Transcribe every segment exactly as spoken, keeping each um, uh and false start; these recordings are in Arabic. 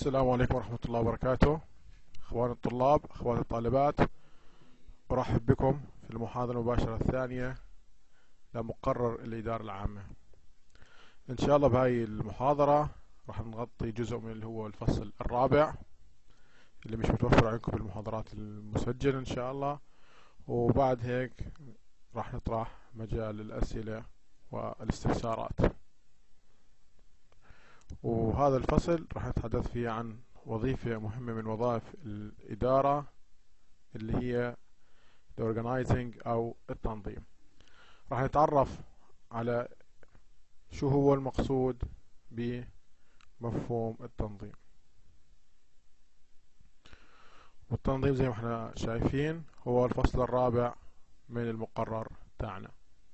السلام عليكم ورحمة الله وبركاته. اخواني الطلاب، اخواتي الطالبات، ارحب بكم في المحاضرة المباشرة الثانية لمقرر الإدارة العامة. ان شاء الله بهاي المحاضرة راح نغطي جزء من اللي هو الفصل الرابع اللي مش متوفر عندكم بالمحاضرات المسجلة ان شاء الله، وبعد هيك راح نطرح مجال الأسئلة والاستفسارات. وهذا الفصل راح نتحدث فيه عن وظيفة مهمة من وظائف الإدارة اللي هي the organizing أو التنظيم. راح نتعرف على شو هو المقصود بمفهوم التنظيم. والتنظيم زي ما احنا شايفين هو الفصل الرابع من المقرر تاعنا.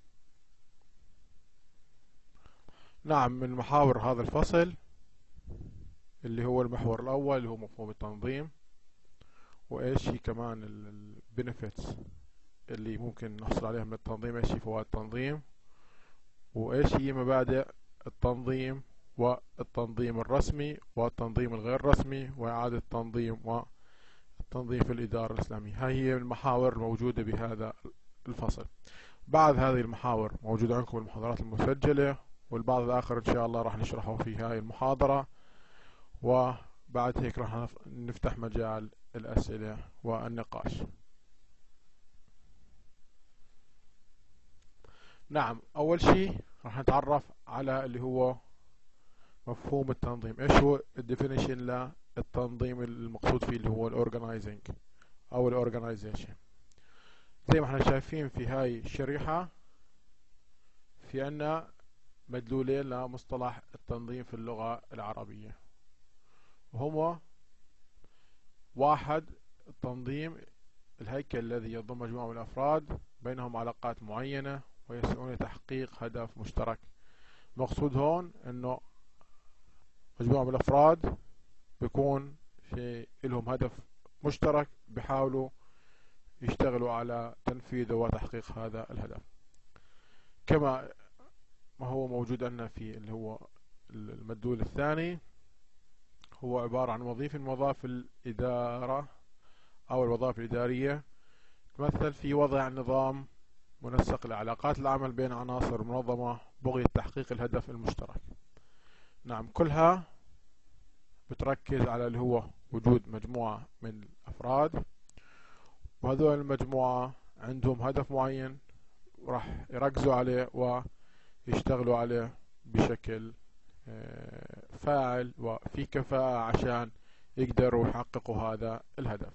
نعم، من محاور هذا الفصل اللي هو المحور الأول اللي هو مفهوم التنظيم، وإيش هي كمان البنفيتس اللي ممكن نحصل عليها من التنظيم، إيش هي فوائد التنظيم، وإيش هي مبادئ التنظيم والتنظيم الرسمي والتنظيم الغير رسمي وإعادة التنظيم والتنظيم في الإدارة الإسلامية. هاي هي المحاور الموجودة بهذا الفصل. بعض هذه المحاور موجودة عندكم المحاضرات المسجلة، والبعض الآخر إن شاء الله راح نشرحه في هاي المحاضرة، وبعد هيك راح نفتح مجال الأسئلة والنقاش. نعم، أول شيء راح نتعرف على اللي هو مفهوم التنظيم. إيش هو الديفينيشن للتنظيم المقصود فيه اللي هو الأورجنايزنج أو الأورجنايزيشن. زي ما احنا شايفين في هاي الشريحة في عنا مدلولين لمصطلح التنظيم في اللغة العربية، وهما واحد التنظيم الهيكل الذي يضم مجموعة من الأفراد بينهم علاقات معينة ويسعون لتحقيق هدف مشترك. المقصود هون انه مجموعة من الأفراد بيكون في لهم هدف مشترك بيحاولوا يشتغلوا على تنفيذه وتحقيق هذا الهدف، كما ما هو موجود عندنا في اللي هو المدلول الثاني. هو عبارة عن وظيفة من وظائف الإدارة أو الوظائف الإدارية تمثل في وضع نظام منسق لعلاقات العمل بين عناصر منظمة بغية تحقيق الهدف المشترك. نعم، كلها بتركز على اللي هو وجود مجموعة من الأفراد، وهذول المجموعة عندهم هدف معين وراح يركزوا عليه ويشتغلوا عليه بشكل فاعل وفي كفاءة عشان يقدروا يحققوا هذا الهدف.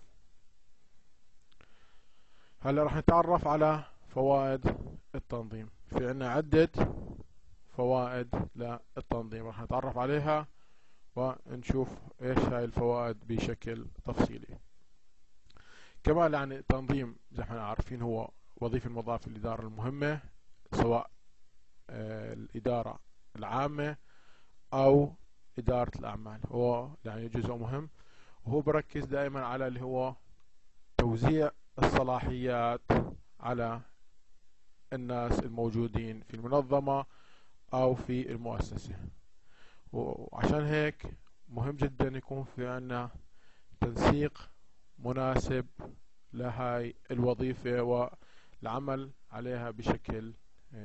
هلا راح نتعرف على فوائد التنظيم. في عنا عدة فوائد للتنظيم راح نتعرف عليها ونشوف ايش هاي الفوائد بشكل تفصيلي. كمان يعني التنظيم زي ما احنا عارفين هو وظيفة من وظائف الإدارة المهمة، سواء الإدارة العامة أو إدارة الأعمال. هو يعني جزء مهم، وهو بركز دائما على اللي هو توزيع الصلاحيات على الناس الموجودين في المنظمة أو في المؤسسة. وعشان هيك مهم جدا يكون في عنا تنسيق مناسب لهاي الوظيفة والعمل عليها بشكل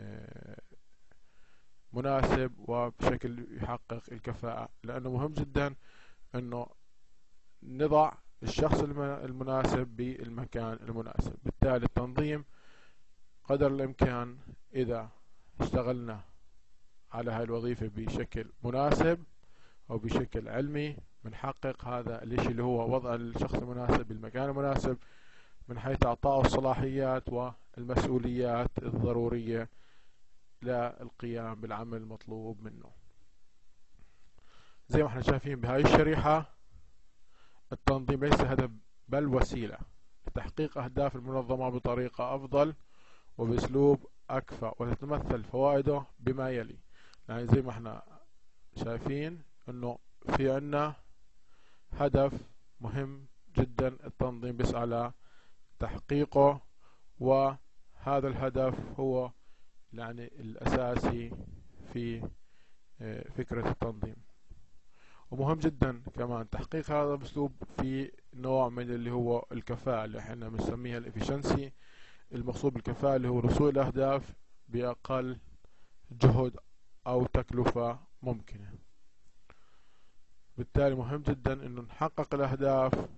مناسب وبشكل يحقق الكفاءة، لأنه مهم جدا أنه نضع الشخص المناسب بالمكان المناسب. بالتالي التنظيم قدر الإمكان إذا اشتغلنا على هاي الوظيفة بشكل مناسب أو بشكل علمي بنحقق هذا الاشي اللي هو وضع الشخص المناسب بالمكان المناسب من حيث إعطائه الصلاحيات والمسؤوليات الضرورية للقيام بالعمل المطلوب منه. زي ما احنا شايفين بهاي الشريحة، التنظيم ليس هدف بل وسيلة لتحقيق أهداف المنظمة بطريقة أفضل وبأسلوب أكفأ، وتتمثل فوائده بما يلي. يعني زي ما احنا شايفين انه في عنا هدف مهم جدا التنظيم بيسعى على تحقيقه، وهذا الهدف هو يعني الأساسي في فكرة التنظيم. ومهم جدا كمان تحقيق هذا الأسلوب في نوع من اللي هو الكفاءة اللي احنا بنسميها الافشنسي. المقصود بالكفاءة اللي هو وصول الأهداف بأقل جهد أو تكلفة ممكنة. بالتالي مهم جدا انه نحقق الأهداف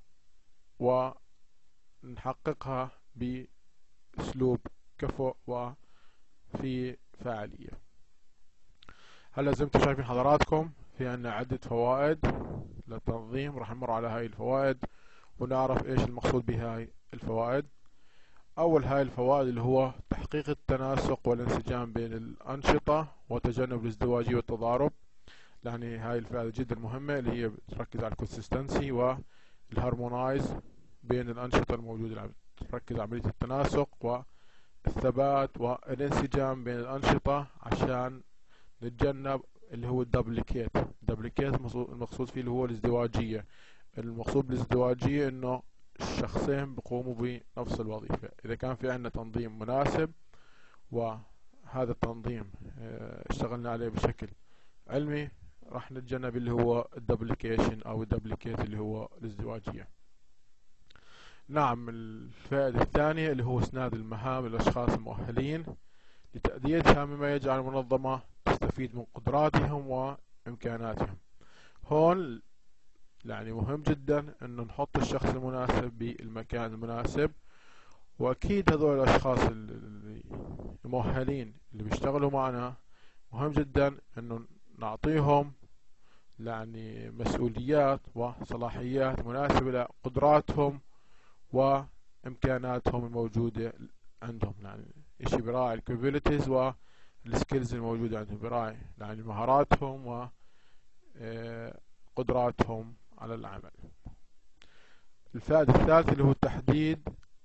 ونحققها بأسلوب كفؤ وفي فعالية. هلا زي ما انتم شايفين حضراتكم في عنا عدة فوائد للتنظيم، راح نمر على هاي الفوائد ونعرف ايش المقصود بهاي الفوائد. اول هاي الفوائد اللي هو تحقيق التناسق والانسجام بين الانشطة وتجنب الازدواجية والتضارب. يعني هاي الفائدة جدا مهمة اللي هي بتركز على الكونسستنسي والهارمونايز بين الانشطة الموجودة، تركز على عملية التناسق والثبات والانسجام بين الانشطة عشان نتجنب اللي هو الدبليكيت. الدبليكيت المقصود فيه اللي هو الازدواجية. المقصود بالازدواجية انه الشخصين بيقوموا بنفس الوظيفة. اذا كان في عندنا تنظيم مناسب وهذا التنظيم اشتغلنا عليه بشكل علمي راح نتجنب اللي هو الدبليكيشن او الدبليكيت اللي هو الازدواجية. نعم، الفائدة الثانية اللي هو اسناد المهام للاشخاص المؤهلين لتأديتها، مما يجعل المنظمة تستفيد من قدراتهم وإمكاناتهم. هون يعني مهم جدا انه نحط الشخص المناسب بالمكان المناسب، واكيد هذول الاشخاص المؤهلين اللي بيشتغلوا معنا مهم جدا انه نعطيهم يعني مسؤوليات وصلاحيات مناسبة لقدراتهم وامكاناتهم الموجودة عندهم. يعني اشي براعي الكابابيلتيز والسكيلز الموجودة عندهم، براعي يعني مهاراتهم وقدراتهم على العمل. الفائدة الثالثة اللي هو تحديد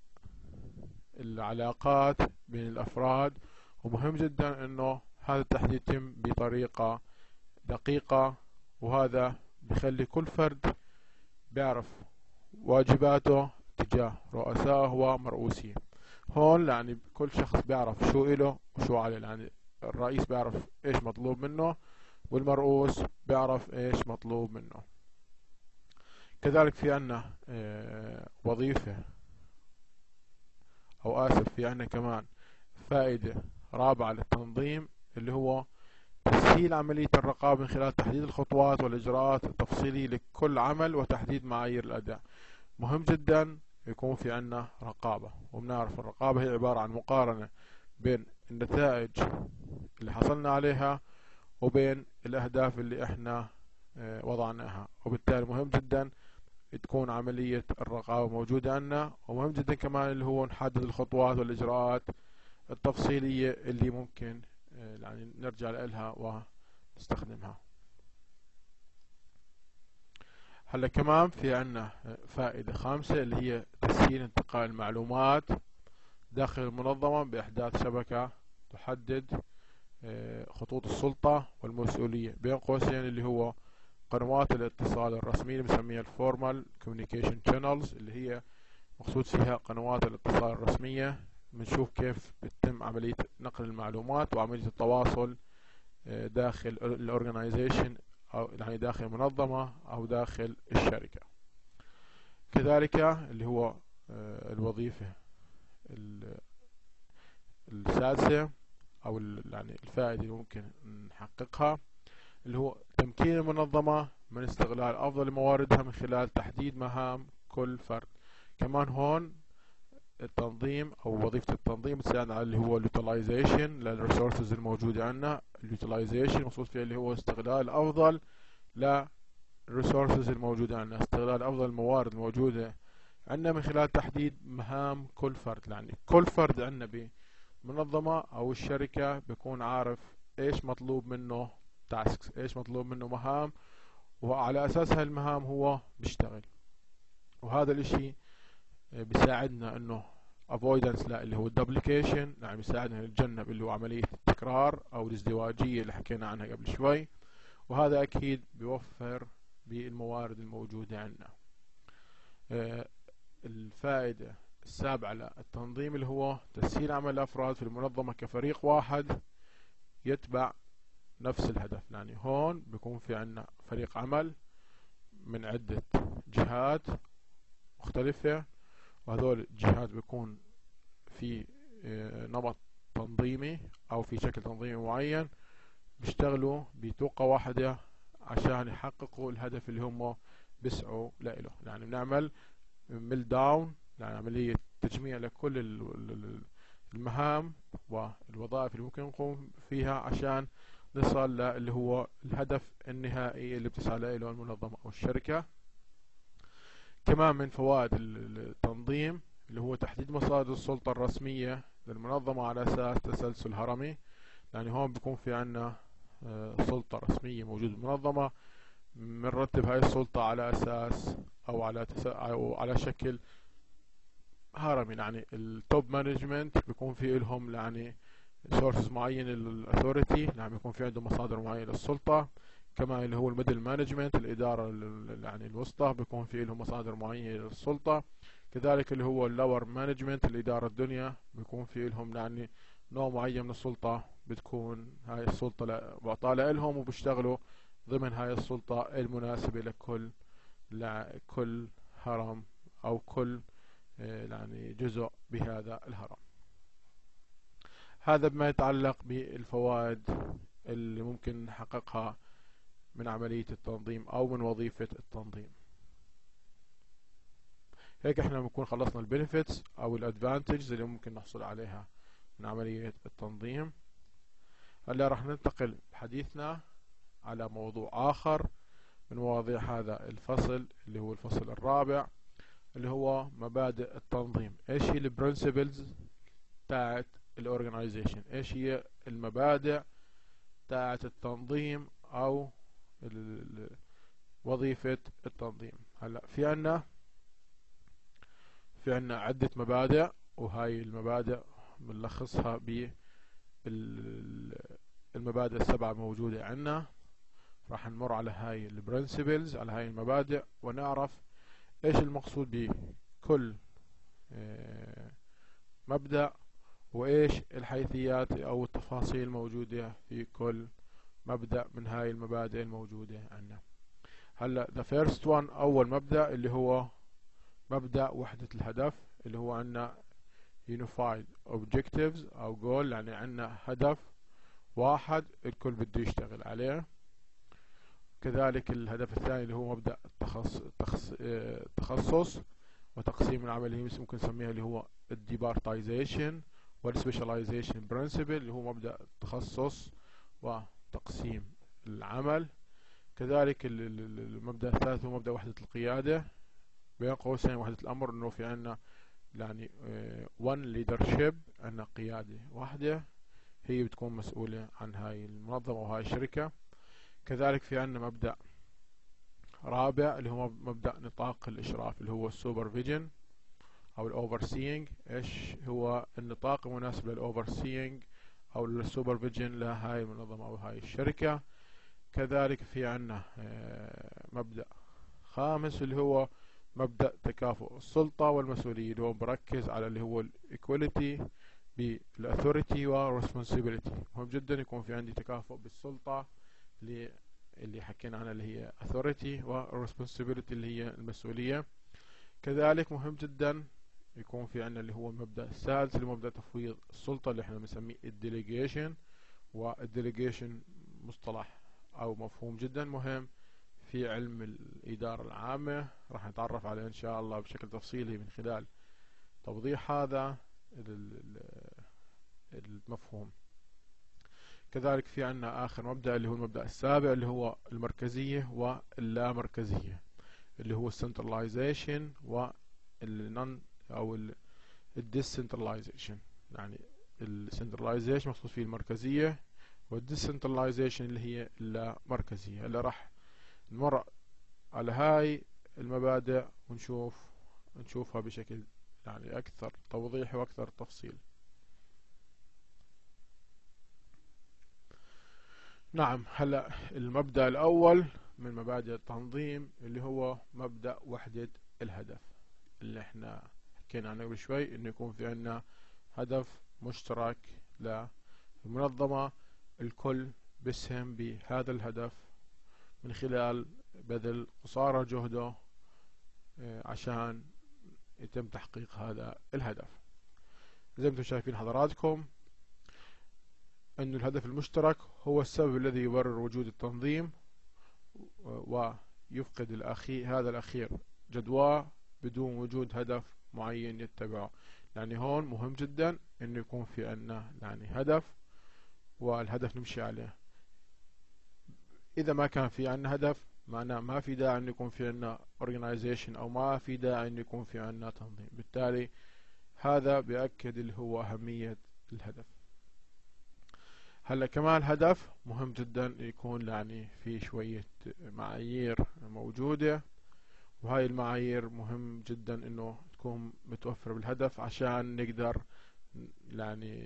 العلاقات بين الأفراد، ومهم جدا انه هذا التحديد يتم بطريقة دقيقة، وهذا بيخلي كل فرد بيعرف واجباته تجاه رؤسائه ومرؤوسيه. هون يعني كل شخص بيعرف شو إله وشو عليه. يعني الرئيس بيعرف ايش مطلوب منه والمرؤوس بيعرف ايش مطلوب منه. كذلك في عنا اه وظيفة او اسف في عنا كمان فائدة رابعة للتنظيم اللي هو تسهيل عملية الرقابة من خلال تحديد الخطوات والإجراءات التفصيلية لكل عمل وتحديد معايير الأداء. مهم جدا يكون في عنا رقابة، وبنعرف الرقابة هي عبارة عن مقارنة بين النتائج اللي حصلنا عليها وبين الأهداف اللي احنا وضعناها، وبالتالي مهم جدا تكون عملية الرقابة موجودة عنا. ومهم جدا كمان اللي هو نحدد الخطوات والإجراءات التفصيلية اللي ممكن يعني نرجع لها ونستخدمها. هلا كمان في عنا فائدة خامسة اللي هي تسهيل انتقال المعلومات داخل المنظمة بإحداث شبكة تحدد خطوط السلطة والمسؤولية بين قوسين اللي هو قنوات الاتصال الرسمية اللي بنسميها الفورمال كوميونيكيشن شانلز، اللي هي مقصود فيها قنوات الاتصال الرسمية. بنشوف كيف بتتم عملية نقل المعلومات وعملية التواصل داخل الاورجنايزيشن او يعني داخل المنظمة او داخل الشركة. كذلك اللي هو الوظيفة السادسة او يعني الفائدة اللي ممكن نحققها اللي هو تمكين المنظمة من استغلال افضل مواردها من خلال تحديد مهام كل فرد. كمان هون التنظيم او وظيفة التنظيم بتساعد على اللي هو اليوتيلايزيشن للريسورسز الموجودة عندنا. اليوتيلايزيشن مقصود فيه اللي هو استغلال افضل للريسورسز الموجودة عندنا، استغلال افضل الموارد الموجودة عندنا من خلال تحديد مهام كل فرد. يعني كل فرد عندنا بمنظمة او الشركة بيكون عارف ايش مطلوب منه تاسكس، ايش مطلوب منه مهام، وعلى اساس هاي المهام هو بيشتغل. وهذا الاشي بيساعدنا انه avoidance لا اللي هو الدبليكيشن، يعني بيساعدنا نتجنب اللي هو عملية التكرار او الازدواجية اللي حكينا عنها قبل شوي، وهذا اكيد بيوفر بالموارد الموجودة عندنا. آه الفائدة السابعة للتنظيم اللي هو تسهيل عمل الافراد في المنظمة كفريق واحد يتبع نفس الهدف. يعني هون بيكون في عنا فريق عمل من عدة جهات مختلفة، وهذول الجهات بيكون في نمط تنظيمي أو في شكل تنظيمي معين، بيشتغلوا بطاقة واحدة عشان يحققوا الهدف اللي هم بيسعوا له. يعني بنعمل ميل داون، يعني عملية تجميع لكل المهام والوظائف اللي ممكن نقوم فيها عشان نصل للي هو الهدف النهائي اللي بتسعى له المنظمة أو الشركة. كمان من فوائد التنظيم اللي هو تحديد مصادر السلطة الرسمية للمنظمة على أساس تسلسل هرمي. يعني هون بيكون في عنا سلطة رسمية موجودة بالمنظمة، بنرتب هاي السلطة على أساس أو على تس... أو على شكل هرمي. يعني التوب مانجمنت بيكون في لهم يعني سورسز معين للأثوريتي، يعني بيكون في عندهم مصادر معينة للسلطة. كمان اللي هو الميدل مانجمنت، الإدارة يعني الوسطى، بيكون في لهم مصادر معينة للسلطة. كذلك اللي هو اللور مانجمنت، الإدارة الدنيا، بيكون في لهم يعني نوع معين من السلطة، بتكون هاي السلطة معطاة لهم وبيشتغلوا ضمن هاي السلطة المناسبة لكل لكل هرم أو كل يعني جزء بهذا الهرم. هذا بما يتعلق بالفوائد اللي ممكن نحققها من عملية التنظيم أو من وظيفة التنظيم. هيك احنا بنكون خلصنا البنفيتس أو الادفانتجز اللي ممكن نحصل عليها من عملية التنظيم. هلا راح ننتقل بحديثنا على موضوع آخر من مواضيع هذا الفصل اللي هو الفصل الرابع، اللي هو مبادئ التنظيم. ايش هي البرنسبلز تاعت الاورجنايزيشن، ايش هي المبادئ تاعت التنظيم او وظيفة التنظيم. هلا في عنا في عنا عدة مبادئ، وهاي المبادئ بنلخصها بالمبادئ السبعة موجودة عنا. راح نمر على هاي البرنسبلز، على هاي المبادئ، ونعرف ايش المقصود بكل مبدأ، وايش الحيثيات او التفاصيل الموجودة في كل مبدأ من هاي المبادئ الموجودة عندنا. هلا the first one، اول مبدأ اللي هو مبدأ وحدة الهدف، اللي هو عندنا unified objectives او goal، يعني عندنا هدف واحد الكل بده يشتغل عليه. كذلك الهدف الثاني اللي هو مبدأ التخص... تخص... التخصص وتقسيم العمل، اللي ممكن نسميها اللي هو الديبارتايزيشن والسبيشاليزيشن برنسبل، اللي هو مبدأ التخصص وتقسيم العمل. كذلك المبدأ الثالث هو مبدأ وحدة القيادة، بين قوسين وحدة الأمر، إنه في عنا يعني one leadership، عنا قيادة واحدة هي بتكون مسؤولة عن هاي المنظمة وهاي الشركة. كذلك في عنا مبدأ رابع اللي هو مبدأ نطاق الإشراف، اللي هو السوبرفيجن أو الأوفرسينج. إيش هو النطاق المناسب للأوفرسينج أو للسوبرفيجن لهاي المنظمة أو هاي الشركة. كذلك في عنا مبدأ خامس اللي هو مبدأ تكافؤ السلطة والمسؤولية، اللي هو بركز على اللي هو الإيكواليتي بالأثوريتي والرسبونسيبيليتي. مهم جدا يكون في عندي تكافؤ بالسلطة اللي اللي حكينا عنها اللي هي authority، والresponsibility اللي هي المسؤولية. كذلك مهم جدا يكون في عندنا اللي هو المبدأ السادس اللي هو مبدأ تفويض السلطة، اللي احنا بنسميه الديليجيشن. والديليجيشن مصطلح او مفهوم جدا مهم في علم الإدارة العامة، راح نتعرف عليه ان شاء الله بشكل تفصيلي من خلال توضيح هذا المفهوم. كذلك في عنا آخر مبدأ اللي هو المبدأ السابع اللي هو المركزية واللامركزية، اللي هو السنترلايزيشن والنون أو الديسنترلايزيشن. يعني السنترلايزيشن مقصود فيه المركزية، والديسنترلايزيشن اللي هي اللامركزية. اللي راح نمر على هاي المبادئ ونشوف نشوفها بشكل يعني أكثر توضيح وأكثر تفصيل. نعم، هلا المبدأ الأول من مبادئ التنظيم اللي هو مبدأ وحدة الهدف، اللي احنا حكينا عنه قبل شوي، انه يكون في عنا هدف مشترك للمنظمة الكل بيسهم بهذا الهدف من خلال بذل قصارى جهده عشان يتم تحقيق هذا الهدف. زي ما انتم شايفين حضراتكم أن الهدف المشترك هو السبب الذي يبرر وجود التنظيم، ويفقد الأخير هذا الأخير جدواه بدون وجود هدف معين يتبعه. يعني هون مهم جدا أنه يكون في عندنا يعني هدف والهدف نمشي عليه. إذا ما كان في عندنا هدف معناه ما في داعي أن يكون في عندنا organization أو ما في داعي أن يكون في عندنا تنظيم. بالتالي هذا بيأكد اللي هو أهمية الهدف. هلا كمان الهدف مهم جدا يكون يعني في شوية معايير موجودة، وهاي المعايير مهم جدا انه تكون متوفرة بالهدف عشان نقدر يعني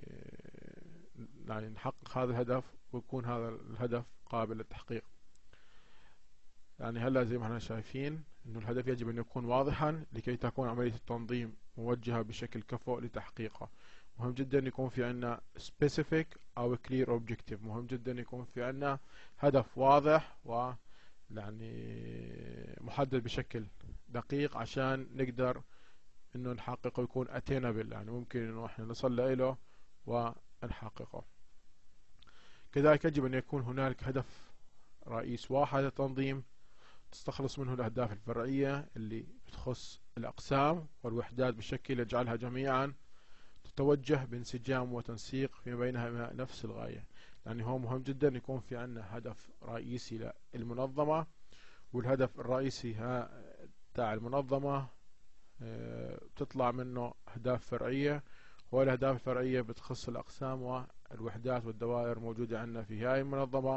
يعني نحقق هذا الهدف ويكون هذا الهدف قابل للتحقيق. يعني هلا زي ما احنا شايفين انه الهدف يجب ان يكون واضحا لكي تكون عملية التنظيم موجهة بشكل كفؤ لتحقيقه. مهم جدا يكون في عندنا specific او clear objective. مهم جدا يكون في عندنا هدف واضح و يعني محدد بشكل دقيق عشان نقدر انه نحققه يكون attainable، يعني ممكن انه احنا نصل له ونحققه. كذلك يجب ان يكون هنالك هدف رئيس واحد للتنظيم تستخلص منه الأهداف الفرعية اللي بتخص الأقسام والوحدات بشكل يجعلها جميعا تتوجه بانسجام وتنسيق فيما بينها نفس الغاية. يعني هو مهم جدا يكون في عندنا هدف رئيسي للمنظمة، والهدف الرئيسي تاع المنظمة بتطلع منه أهداف فرعية، والأهداف الفرعية بتخص الأقسام والوحدات والدوائر موجودة عندنا في هاي المنظمة،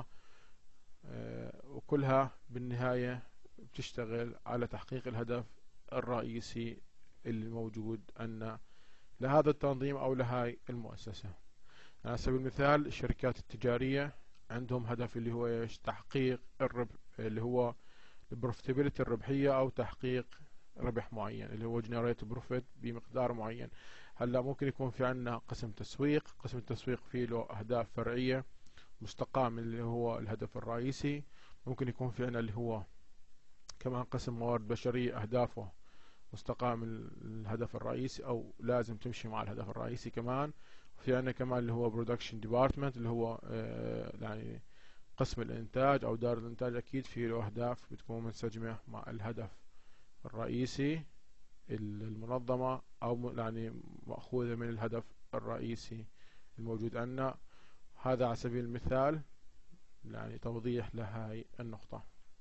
وكلها بالنهاية بتشتغل على تحقيق الهدف الرئيسي اللي موجود عندنا لهذا التنظيم أو لهاي المؤسسة. على سبيل المثال الشركات التجارية عندهم هدف اللي هو ايش؟ تحقيق الربح، اللي هو البروفيتابيلتي الربحية أو تحقيق ربح معين اللي هو جنريت بروفيت بمقدار معين. هلا ممكن يكون في عندنا قسم تسويق، قسم التسويق فيه له أهداف فرعية مستقاة من اللي هو الهدف الرئيسي. ممكن يكون في عندنا اللي هو كمان قسم موارد بشرية أهدافه مستقاة من الهدف الرئيسي أو لازم تمشي مع الهدف الرئيسي كمان. في عندنا كمان اللي هو برودكشن ديبارتمنت اللي هو آه يعني قسم الإنتاج أو دار الإنتاج، أكيد فيه له أهداف بتكون منسجمة مع الهدف الرئيسي المنظمة أو يعني مأخوذة من الهدف الرئيسي الموجود عندنا. هذا على سبيل المثال يعني توضيح لهاي النقطة.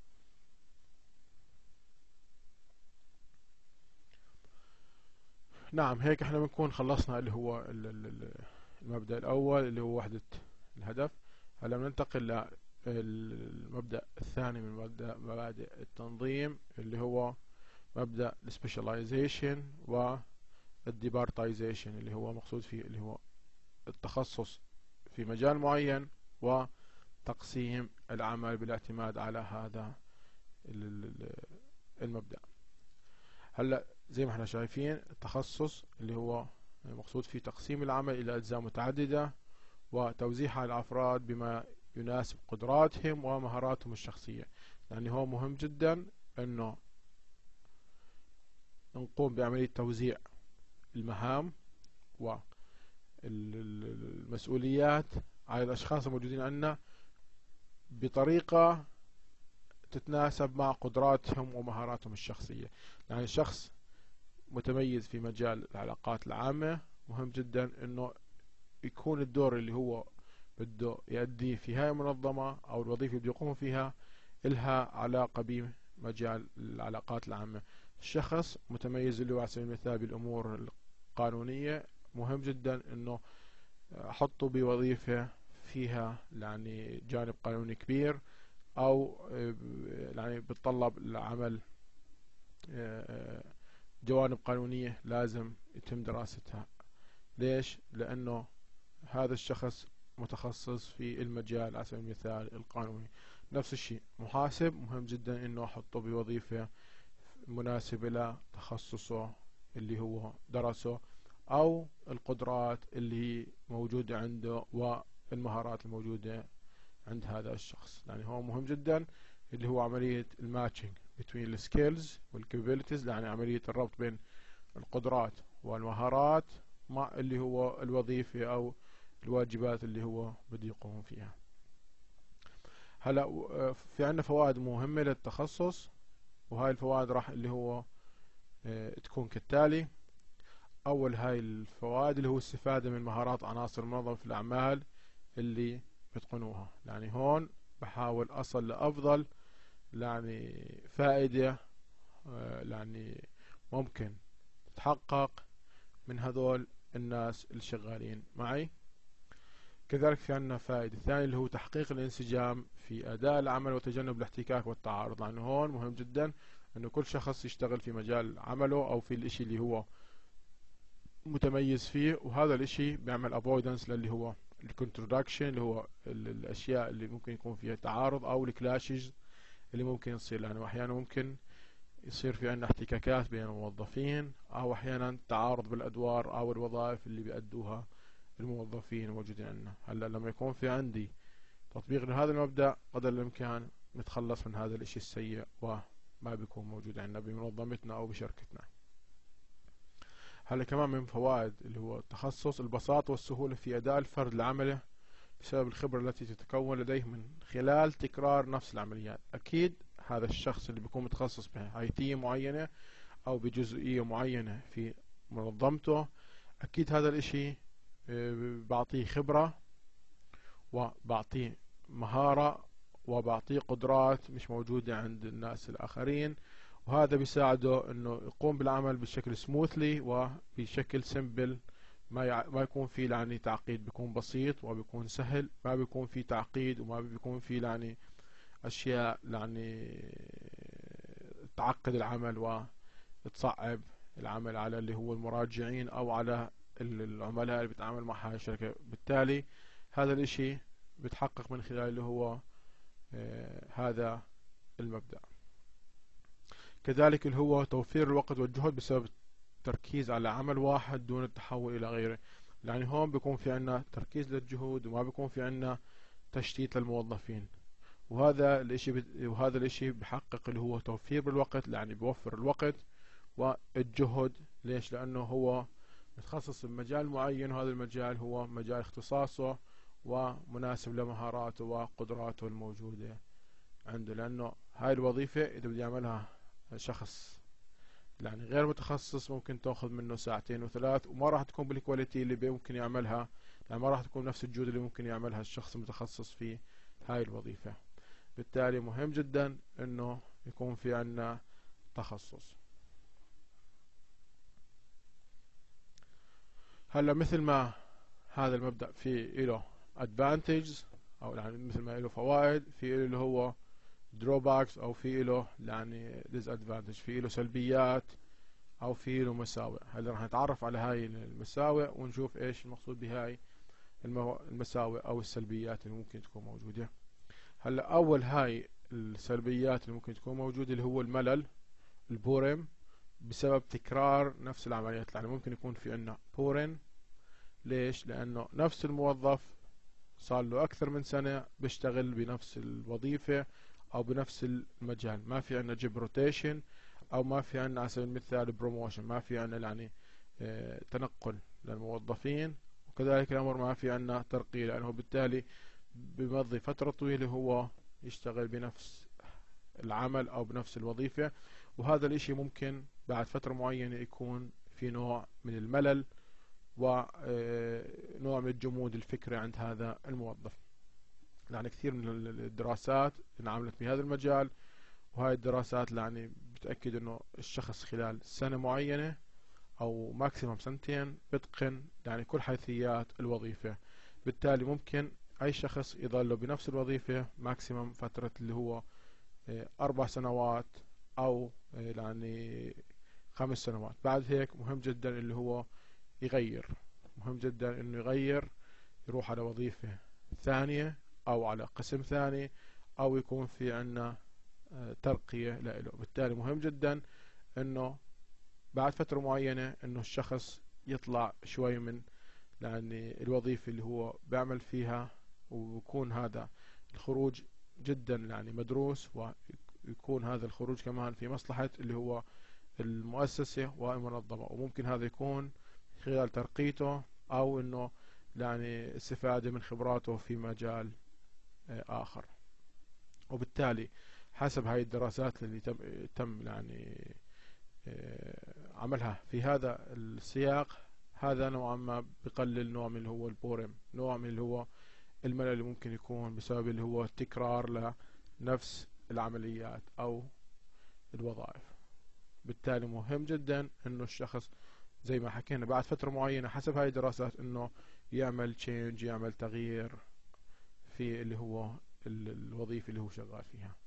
نعم هيك احنا بنكون خلصنا اللي هو المبدأ الأول اللي هو وحدة الهدف. هلا بننتقل للمبدأ الثاني من مبدأ مبادئ التنظيم اللي هو مبدأ السبيشاليزيشن والديبارتايزيشن، اللي هو مقصود فيه اللي هو التخصص في مجال معين وتقسيم العمل بالاعتماد على هذا المبدأ. هلا زي ما احنا شايفين التخصص اللي هو مقصود فيه تقسيم العمل إلى أجزاء متعددة وتوزيعها على الأفراد بما يناسب قدراتهم ومهاراتهم الشخصية. يعني هو مهم جدا أنه نقوم بعملية توزيع المهام والمسؤوليات على الأشخاص الموجودين عندنا بطريقة تتناسب مع قدراتهم ومهاراتهم الشخصية. يعني شخص متميز في مجال العلاقات العامة مهم جدا انه يكون الدور اللي هو بده يؤديه في هاي المنظمة او الوظيفة اللي بده يقوم فيها إلها علاقة بمجال العلاقات العامة. الشخص متميز اللي هو على سبيل المثال بالامور القانونية مهم جدا انه احطه بوظيفة فيها يعني جانب قانوني كبير او يعني بتطلب العمل جوانب قانونية لازم يتم دراستها. ليش؟ لأنه هذا الشخص متخصص في المجال على سبيل المثال القانوني. نفس الشيء محاسب مهم جدا انه احطه بوظيفة مناسبة لتخصصه اللي هو درسه او القدرات اللي موجودة عنده والمهارات الموجودة عند هذا الشخص. يعني هو مهم جدا اللي هو عملية الماتشنج between السكيلز والكابابيلتيز، يعني عملية الربط بين القدرات والمهارات مع اللي هو الوظيفة أو الواجبات اللي هو بده يقوم فيها. هلا في عندنا فوائد مهمة للتخصص، وهاي الفوائد راح اللي هو تكون كالتالي. أول هاي الفوائد اللي هو الاستفادة من مهارات عناصر المنظمة في الأعمال اللي بتقنوها. يعني هون بحاول أصل لأفضل يعني فائدة يعني ممكن تتحقق من هذول الناس اللي شغالين معي. كذلك في عندنا فائدة ثانية اللي هو تحقيق الانسجام في أداء العمل وتجنب الاحتكاك والتعارض. لأنه يعني هون مهم جدا أنه كل شخص يشتغل في مجال عمله أو في الإشي اللي هو متميز فيه، وهذا الإشي بيعمل avoidance للي هو الكونترودكشن اللي هو الأشياء اللي ممكن يكون فيها تعارض أو الكلاشز اللي ممكن يصير. لأنه يعني أحيانا ممكن يصير في عندنا احتكاكات بين الموظفين، أو أحيانا تعارض بالأدوار أو الوظائف اللي بيأدوها الموظفين الموجودين عندنا. هلا لما يكون في عندي تطبيق لهذا المبدأ قدر الإمكان نتخلص من هذا الإشي السيء وما بيكون موجود عندنا بمنظمتنا أو بشركتنا. هلا كمان من فوائد اللي هو التخصص البساطة والسهولة في أداء الفرد لعمله بسبب الخبرة التي تتكون لديه من خلال تكرار نفس العمليات. أكيد هذا الشخص اللي بيكون متخصص بهيئة معينة أو بجزئية معينة في منظمته، أكيد هذا الإشي بعطيه خبرة وبعطيه مهارة وبعطيه قدرات مش موجودة عند الناس الآخرين، وهذا بيساعده انه يقوم بالعمل بشكل سموثلي وبشكل سمبل، ما يع... ما يكون في يعني تعقيد، بيكون بسيط وبيكون سهل، ما بيكون في تعقيد وما بيكون في يعني اشياء يعني تعقد العمل وتصعب العمل على اللي هو المراجعين او على العملاء اللي بيتعامل مع هاي الشركة. بالتالي هذا الاشي بيتحقق من خلال اللي هو آه هذا المبدأ. كذلك اللي هو توفير الوقت والجهد بسبب التركيز على عمل واحد دون التحول إلى غيره. يعني هون بيكون في عنا تركيز للجهود وما بيكون في عنا تشتيت للموظفين، وهذا الاشي ب... وهذا الاشي بحقق اللي هو توفير بالوقت، يعني بيوفر الوقت والجهد. ليش؟ لأنه هو متخصص بمجال معين، وهذا المجال هو مجال اختصاصه ومناسب لمهاراته وقدراته الموجودة عنده. لأنه هاي الوظيفة إذا بدي يعملها شخص يعني غير متخصص ممكن تاخذ منه ساعتين وثلاث، وما راح تكون بالكواليتي اللي ممكن يعملها، يعني ما راح تكون نفس الجودة اللي ممكن يعملها الشخص المتخصص في هاي الوظيفة. بالتالي مهم جدا انه يكون في عنا تخصص. هلا مثل ما هذا المبدأ في له advantages او يعني مثل ما له فوائد، في اللي هو drawbacks او في له يعني disadvantage، في له سلبيات او في له مساوئ. هلا راح نتعرف على هاي المساوئ ونشوف ايش المقصود بهاي المساوئ او السلبيات اللي ممكن تكون موجودة. هلا اول هاي السلبيات اللي ممكن تكون موجودة اللي هو الملل، البورم، بسبب تكرار نفس العمليات. يعني ممكن يكون في عنا بورن. ليش؟ لانه نفس الموظف صار له اكثر من سنة بيشتغل بنفس الوظيفة او بنفس المجال، ما في عنا جيب روتيشن او ما في عنا على سبيل المثال بروموشن، ما في عنا يعني اه تنقل للموظفين، وكذلك الامر ما في عنا ترقية، لانه بالتالي بمضي فترة طويلة هو يشتغل بنفس العمل او بنفس الوظيفة، وهذا الاشي ممكن بعد فترة معينة يكون في نوع من الملل ونوع من الجمود الفكري عند هذا الموظف. يعني كثير من الدراسات انعملت بهذا المجال، وهاي الدراسات يعني بتأكد انه الشخص خلال سنة معينة او ماكسيموم سنتين بتقن يعني كل حيثيات الوظيفة. بالتالي ممكن اي شخص يظل بنفس الوظيفة ماكسيموم فترة اللي هو اربع سنوات او يعني خمس سنوات. بعد هيك مهم جدا اللي هو يغير، مهم جدا انه يغير، يروح على وظيفة ثانية او على قسم ثاني او يكون في عنا ترقية له. بالتالي مهم جدا انه بعد فترة معينة انه الشخص يطلع شوي من يعني الوظيفة اللي هو بيعمل فيها، ويكون هذا الخروج جدا يعني مدروس، ويكون هذا الخروج كمان في مصلحة اللي هو المؤسسة والمنظمة، وممكن هذا يكون خلال ترقيته أو إنه يعني استفادة من خبراته في مجال آخر. وبالتالي حسب هاي الدراسات اللي تم, تم يعني عملها في هذا السياق، هذا نوعا ما بقلل نوع من اللي هو البورم، نوع من اللي هو الملل اللي ممكن يكون بسبب اللي هو تكرار لنفس العمليات أو الوظائف. بالتالي مهم جدا إنه الشخص زي ما حكينا بعد فترة معينة حسب هاي الدراسات إنه يعمل تشينج، يعمل تغيير في اللي هو الوظيفة اللي هو شغال فيها.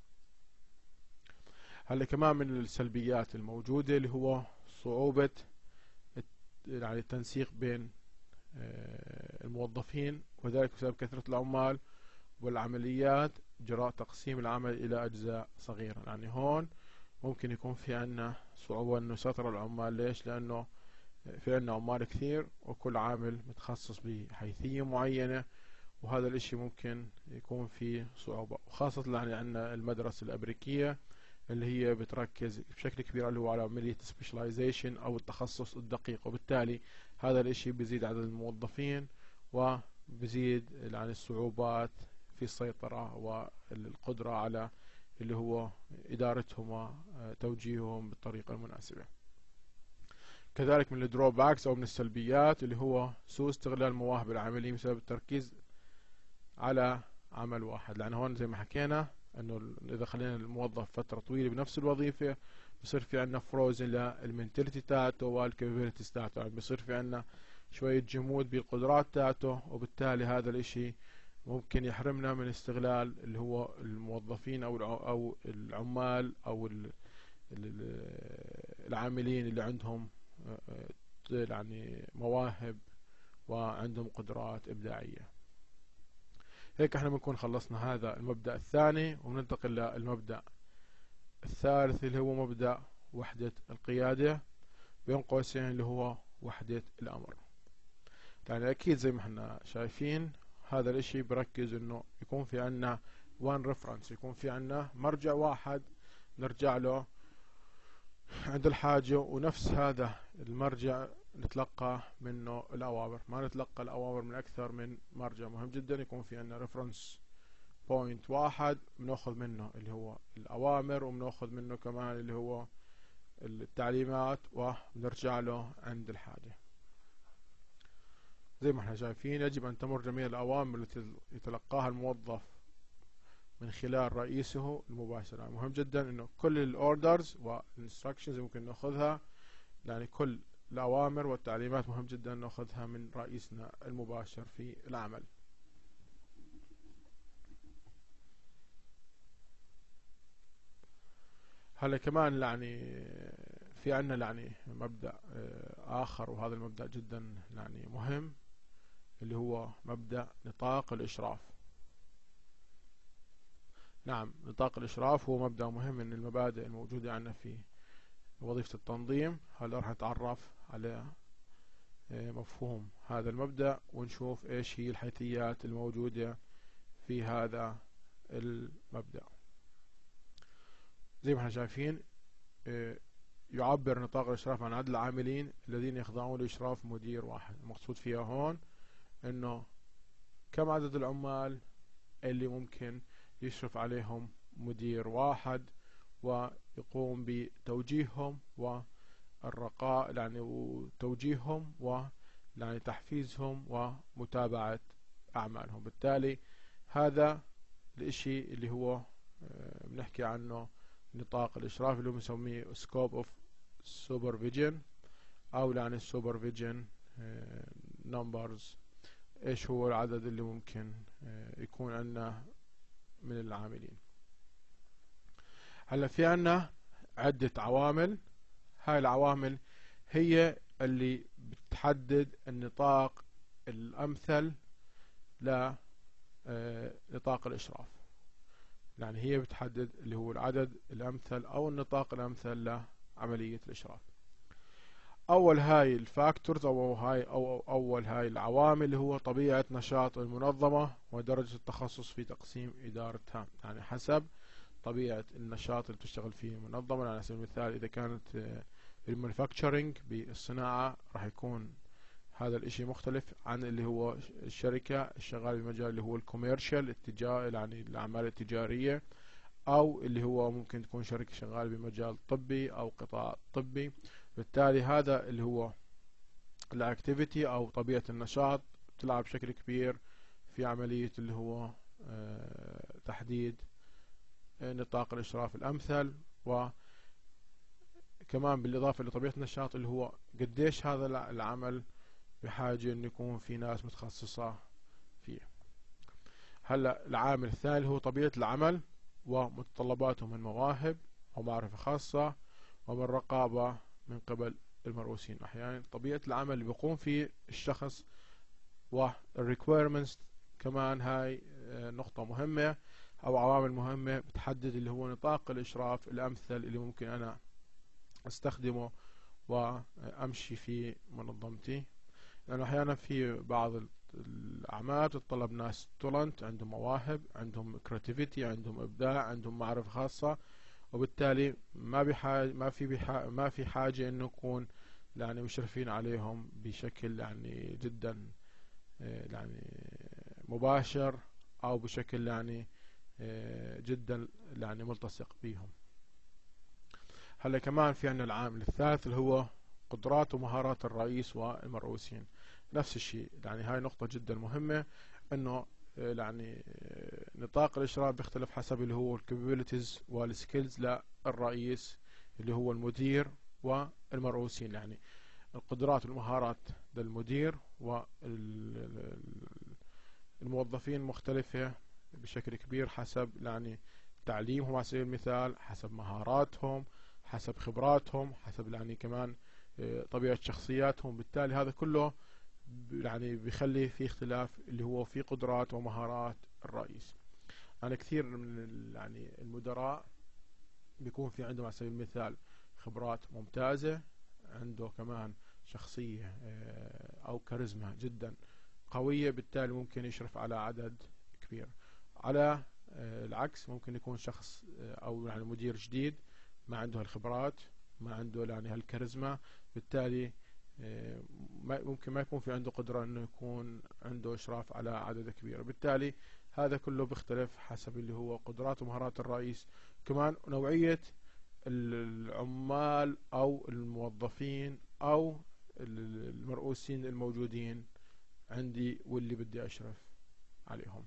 هلا كمان من السلبيات الموجودة اللي هو صعوبة يعني التنسيق بين الموظفين، وذلك بسبب كثرة العمال والعمليات جراء تقسيم العمل إلى أجزاء صغيرة. يعني هون ممكن يكون في عنا صعوبة إنه يسيطر العمال. ليش؟ لأنه في عنا عمال كثير وكل عامل متخصص بحيثية معينة، وهذا الاشي ممكن يكون فيه صعوبة، وخاصة يعني عنا المدرسة الأمريكية اللي هي بتركز بشكل كبير اللي هو على عملية specialization أو التخصص الدقيق، وبالتالي هذا الاشي بيزيد عدد الموظفين وبزيد يعني الصعوبات في السيطرة والقدرة على اللي هو إدارتهم وتوجيههم بالطريقة المناسبة. كذلك من الدروباكس أو من السلبيات اللي هو سوء استغلال مواهب العاملين بسبب التركيز على عمل واحد. لأن هون زي ما حكينا انه اذا خلينا الموظف فتره طويله بنفس الوظيفه بصير في عندنا فروزن للمنتاليتي تاعته والكابابيلتيز تاعته، يعني بصير في عندنا شويه جمود بالقدرات تاعته، وبالتالي هذا الاشي ممكن يحرمنا من استغلال اللي هو الموظفين او او العمال او العاملين اللي عندهم يعني مواهب وعندهم قدرات ابداعيه. هيك احنا بنكون خلصنا هذا المبدأ الثاني، وبننتقل للمبدأ الثالث اللي هو مبدأ وحدة القيادة بين قوسين اللي هو وحدة الأمر. يعني أكيد زي ما احنا شايفين هذا الاشي بركز انه يكون في عنا one reference، يكون في عنا مرجع واحد نرجع له عند الحاجة، ونفس هذا المرجع نتلقى منه الأوامر، ما نتلقى الأوامر من أكثر من مرجع. مهم جدا يكون في عندنا ريفرنس بوينت واحد بناخذ منه اللي هو الأوامر، وبناخذ منه كمان اللي هو التعليمات، ونرجع له عند الحاجة. زي ما احنا شايفين يجب أن تمر جميع الأوامر التي يتلقاها الموظف من خلال رئيسه المباشر. يعني مهم جدا انه كل الاوردرز والانستراكشنز ممكن ناخذها، يعني كل الأوامر والتعليمات مهم جدا ناخذها من رئيسنا المباشر في العمل. هلا كمان يعني في عنا يعني مبدأ آخر، وهذا المبدأ جدا يعني مهم، اللي هو مبدأ نطاق الإشراف. نعم، نطاق الإشراف هو مبدأ مهم من المبادئ الموجودة عندنا في وظيفة التنظيم. هلا راح نتعرف على مفهوم هذا المبدأ ونشوف ايش هي الحيثيات الموجودة في هذا المبدأ. زي ما احنا شايفين يعبر نطاق الإشراف عن عدد العاملين الذين يخضعون لإشراف مدير واحد. المقصود فيها هون انه كم عدد العمال اللي ممكن يشرف عليهم مدير واحد ويقوم بتوجيههم والرقاء يعني وتوجيههم و يعني تحفيزهم ومتابعة أعمالهم. بالتالي هذا الاشي اللي هو بنحكي عنه نطاق الإشراف، اللي هو بنسميه scope of supervision أو يعني supervision numbers. ايش هو العدد اللي ممكن يكون عندنا من العاملين. هلا في عندنا عدة عوامل، هاي العوامل هي اللي بتحدد النطاق الأمثل لنطاق الإشراف. يعني هي بتحدد اللي هو العدد الأمثل أو النطاق الأمثل لعملية الإشراف. أول هاي الفاكتورز أو هاي أو أول هاي العوامل اللي هو طبيعة نشاط المنظمة ودرجة التخصص في تقسيم إدارتها، يعني حسب طبيعة النشاط اللي بتشتغل فيه المنظمة. يعني على سبيل المثال إذا كانت المانيفاكتشرنج بالصناعة راح يكون هذا الاشي مختلف عن اللي هو الشركة الشغال بمجال اللي هو الكوميرشال التجاري، يعني الأعمال التجارية، أو اللي هو ممكن تكون شركة شغال بمجال طبي أو قطاع طبي. بالتالي هذا اللي هو الاكتيفيتي أو طبيعة النشاط تلعب بشكل كبير في عملية اللي هو تحديد نطاق الإشراف الأمثل، وكمان بالإضافة لطبيعة النشاط اللي هو قديش هذا العمل بحاجة أن يكون في ناس متخصصة فيه. هلا العامل الثاني هو طبيعة العمل ومتطلباته من مواهب أو معرفة خاصة ومن رقابة من قبل المرؤوسين. أحيانا طبيعة العمل اللي بيقوم فيه الشخص والريكويرمنتس كمان هاي نقطة مهمة أو عوامل مهمة بتحدد اللي هو نطاق الإشراف الأمثل اللي ممكن أنا أستخدمه وأمشي في منظمتي. لأنه يعني أحيانا في بعض الأعمال تتطلب ناس تولنت، عندهم مواهب، عندهم كرياتيفيتي، عندهم إبداع، عندهم معرفة خاصة، وبالتالي ما بحاجة ما في بحاجة ما في حاجة إنه يكون يعني مشرفين عليهم بشكل يعني جدا يعني مباشر أو بشكل يعني جدا يعني ملتصق بهم. هلا كمان في عندنا العامل الثالث اللي هو قدرات ومهارات الرئيس والمرؤوسين. نفس الشيء، يعني هاي نقطة جدا مهمة، انه يعني نطاق الاشراف بيختلف حسب اللي هو الكابابيلتيز والسكيلز للرئيس اللي هو المدير والمرؤوسين. يعني القدرات والمهارات للمدير والموظفين مختلفة بشكل كبير حسب يعني تعليمهم على سبيل المثال، حسب مهاراتهم، حسب خبراتهم، حسب يعني كمان طبيعة شخصياتهم. بالتالي هذا كله يعني بيخلي في اختلاف اللي هو في قدرات ومهارات الرئيس. يعني كثير من يعني المدراء بيكون في عندهم على سبيل المثال خبرات ممتازة، عنده كمان شخصية أو كاريزما جدا قوية، بالتالي ممكن يشرف على عدد كبير. على العكس ممكن يكون شخص أو يعني مدير جديد ما عنده هالخبرات، ما عنده يعني هالكاريزما، بالتالي ممكن ما يكون في عنده قدرة انه يكون عنده اشراف على عدد كبير. بالتالي هذا كله بيختلف حسب اللي هو قدرات ومهارات الرئيس، كمان نوعية العمال او الموظفين او المرؤوسين الموجودين عندي واللي بدي اشرف عليهم.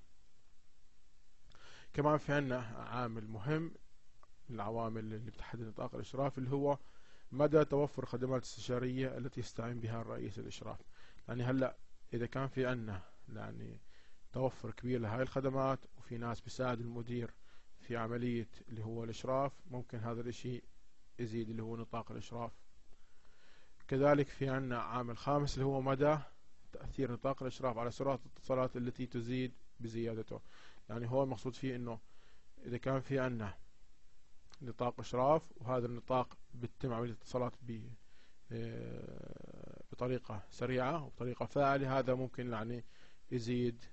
كمان في عنا عامل مهم من العوامل اللي بتحدد نطاق الاشراف اللي هو مدى توفر خدمات استشارية التي يستعين بها الرئيس الإشراف. يعني هلأ إذا كان في عنا يعني توفر كبير لهاي الخدمات وفي ناس بيساعد المدير في عملية اللي هو الإشراف، ممكن هذا الإشي يزيد اللي هو نطاق الإشراف. كذلك في عنا عامل خامس اللي هو مدى تأثير نطاق الإشراف على سرعة الاتصالات التي تزيد بزيادته. يعني هو المقصود فيه إنه إذا كان في عنا نطاق إشراف وهذا النطاق بتتم عملية الاتصالات بطريقة سريعة وبطريقة فاعلة، هذا ممكن يعني يزيد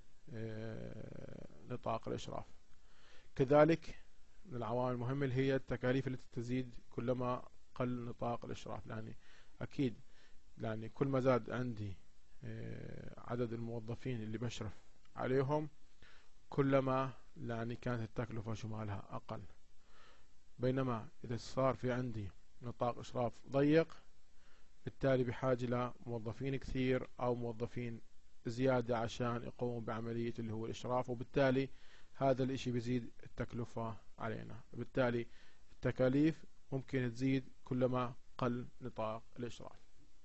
نطاق الإشراف. كذلك من العوامل المهمة اللي هي التكاليف التي تزيد كلما قل نطاق الإشراف. يعني أكيد يعني كل ما زاد عندي عدد الموظفين اللي بشرف عليهم كلما يعني كانت التكلفة شمالها أقل. بينما إذا صار في عندي نطاق إشراف ضيق بالتالي بحاجة لموظفين كثير أو موظفين زيادة عشان يقوموا بعملية اللي هو الإشراف، وبالتالي هذا الإشي بيزيد التكلفة علينا. بالتالي التكاليف ممكن تزيد كلما قل نطاق الإشراف.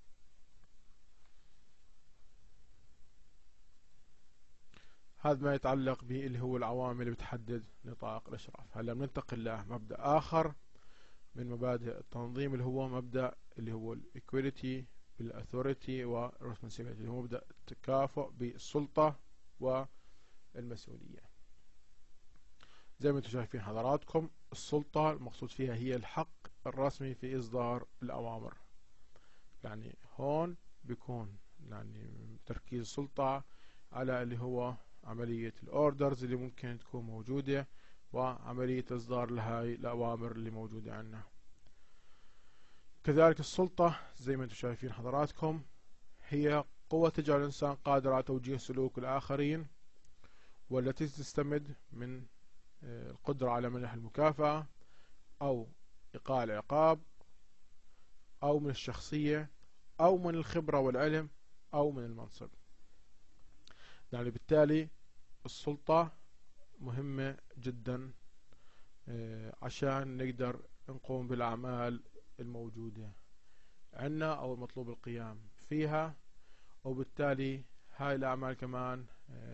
هذا ما يتعلق به اللي هو العوامل اللي بتحدد نطاق الإشراف. هلا بننتقل لمبدأ آخر من مبادئ التنظيم اللي هو مبدأ اللي هو الإيكواليتي بالأثوريتي والريسبونسبيلتي، اللي هو مبدأ التكافؤ بالسلطة والمسؤولية. زي ما انتم شايفين حضراتكم، السلطة المقصود فيها هي الحق الرسمي في إصدار الأوامر، يعني هون بيكون يعني تركيز السلطة على اللي هو عملية الاوردرز اللي ممكن تكون موجودة وعملية اصدار لهاي الاوامر اللي موجودة عندنا. كذلك السلطة زي ما انتم شايفين حضراتكم هي قوة تجعل الانسان قادر على توجيه سلوك الاخرين، والتي تستمد من القدرة على منح المكافأة او ايقاع العقاب او من الشخصية او من الخبرة والعلم او من المنصب. يعني بالتالي السلطة مهمة جدا عشان نقدر نقوم بالأعمال الموجودة عنا أو المطلوب القيام فيها، وبالتالي هاي الأعمال كمان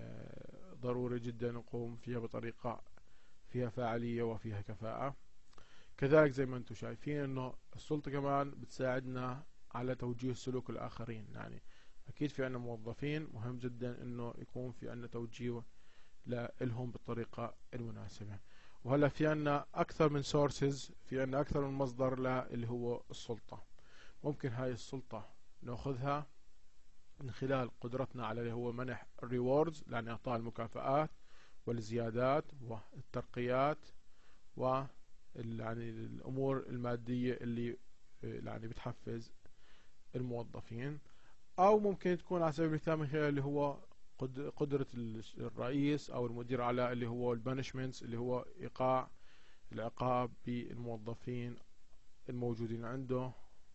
ضروري جدا نقوم فيها بطريقة فيها فاعلية وفيها كفاءة. كذلك زي ما انتم شايفين انه السلطة كمان بتساعدنا على توجيه سلوك الآخرين. يعني أكيد في عنا موظفين مهم جدا انه يكون في عنا توجيه لهم بالطريقة المناسبة. وهلا في عنا أكثر من سورسز، في عنا أكثر من مصدر اللي هو السلطة. ممكن هاي السلطة نأخذها من خلال قدرتنا على اللي هو منح الريوردز، يعني إعطاء المكافآت والزيادات والترقيات و يعني الأمور المادية اللي يعني بتحفز الموظفين. أو ممكن تكون على سبيل المثال من خلال اللي هو قدرة الرئيس أو المدير على اللي هو البانشمنتس، اللي هو إيقاع العقاب بالموظفين الموجودين عنده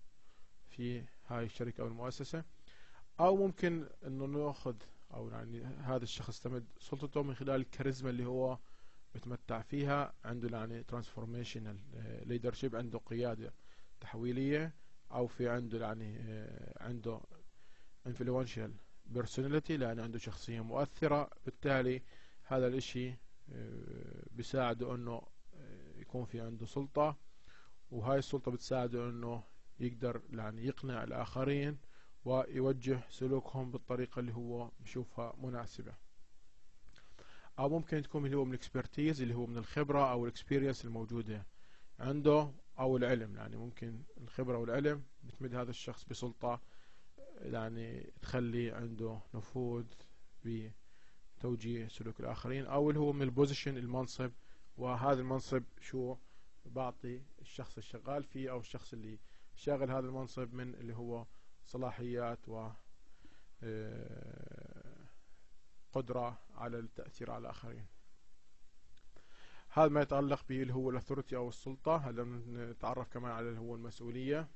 في هاي الشركة أو المؤسسة. أو ممكن إنه نأخذ أو يعني هذا الشخص تمد سلطته من خلال الكاريزما اللي هو بتمتع فيها، عنده يعني ترانسفورميشنال ليدرشيب، عنده قيادة تحويلية، أو في عنده يعني عنده influential personality لأن عنده شخصية مؤثرة. بالتالي هذا الاشي بيساعده انه يكون في عنده سلطة، وهاي السلطة بتساعده انه يقدر يعني يقنع الآخرين ويوجه سلوكهم بالطريقة اللي هو بشوفها مناسبة. أو ممكن تكون اللي هو من الاكسبرتيز، اللي هو من الخبرة أو الاكسبيرينس الموجودة عنده، أو العلم. يعني ممكن الخبرة والعلم بتمد هذا الشخص بسلطة يعني تخلي عنده نفوذ بتوجيه سلوك الآخرين. أو اللي هو من البوزيشن، المنصب، وهذا المنصب شو بعطي الشخص الشغال فيه أو الشخص اللي شاغل هذا المنصب من اللي هو صلاحيات و قدرة على التأثير على الآخرين. هذا ما يتعلق به اللي هو الأثوريتي أو السلطة. هلا نتعرف كمان على اللي هو المسؤولية،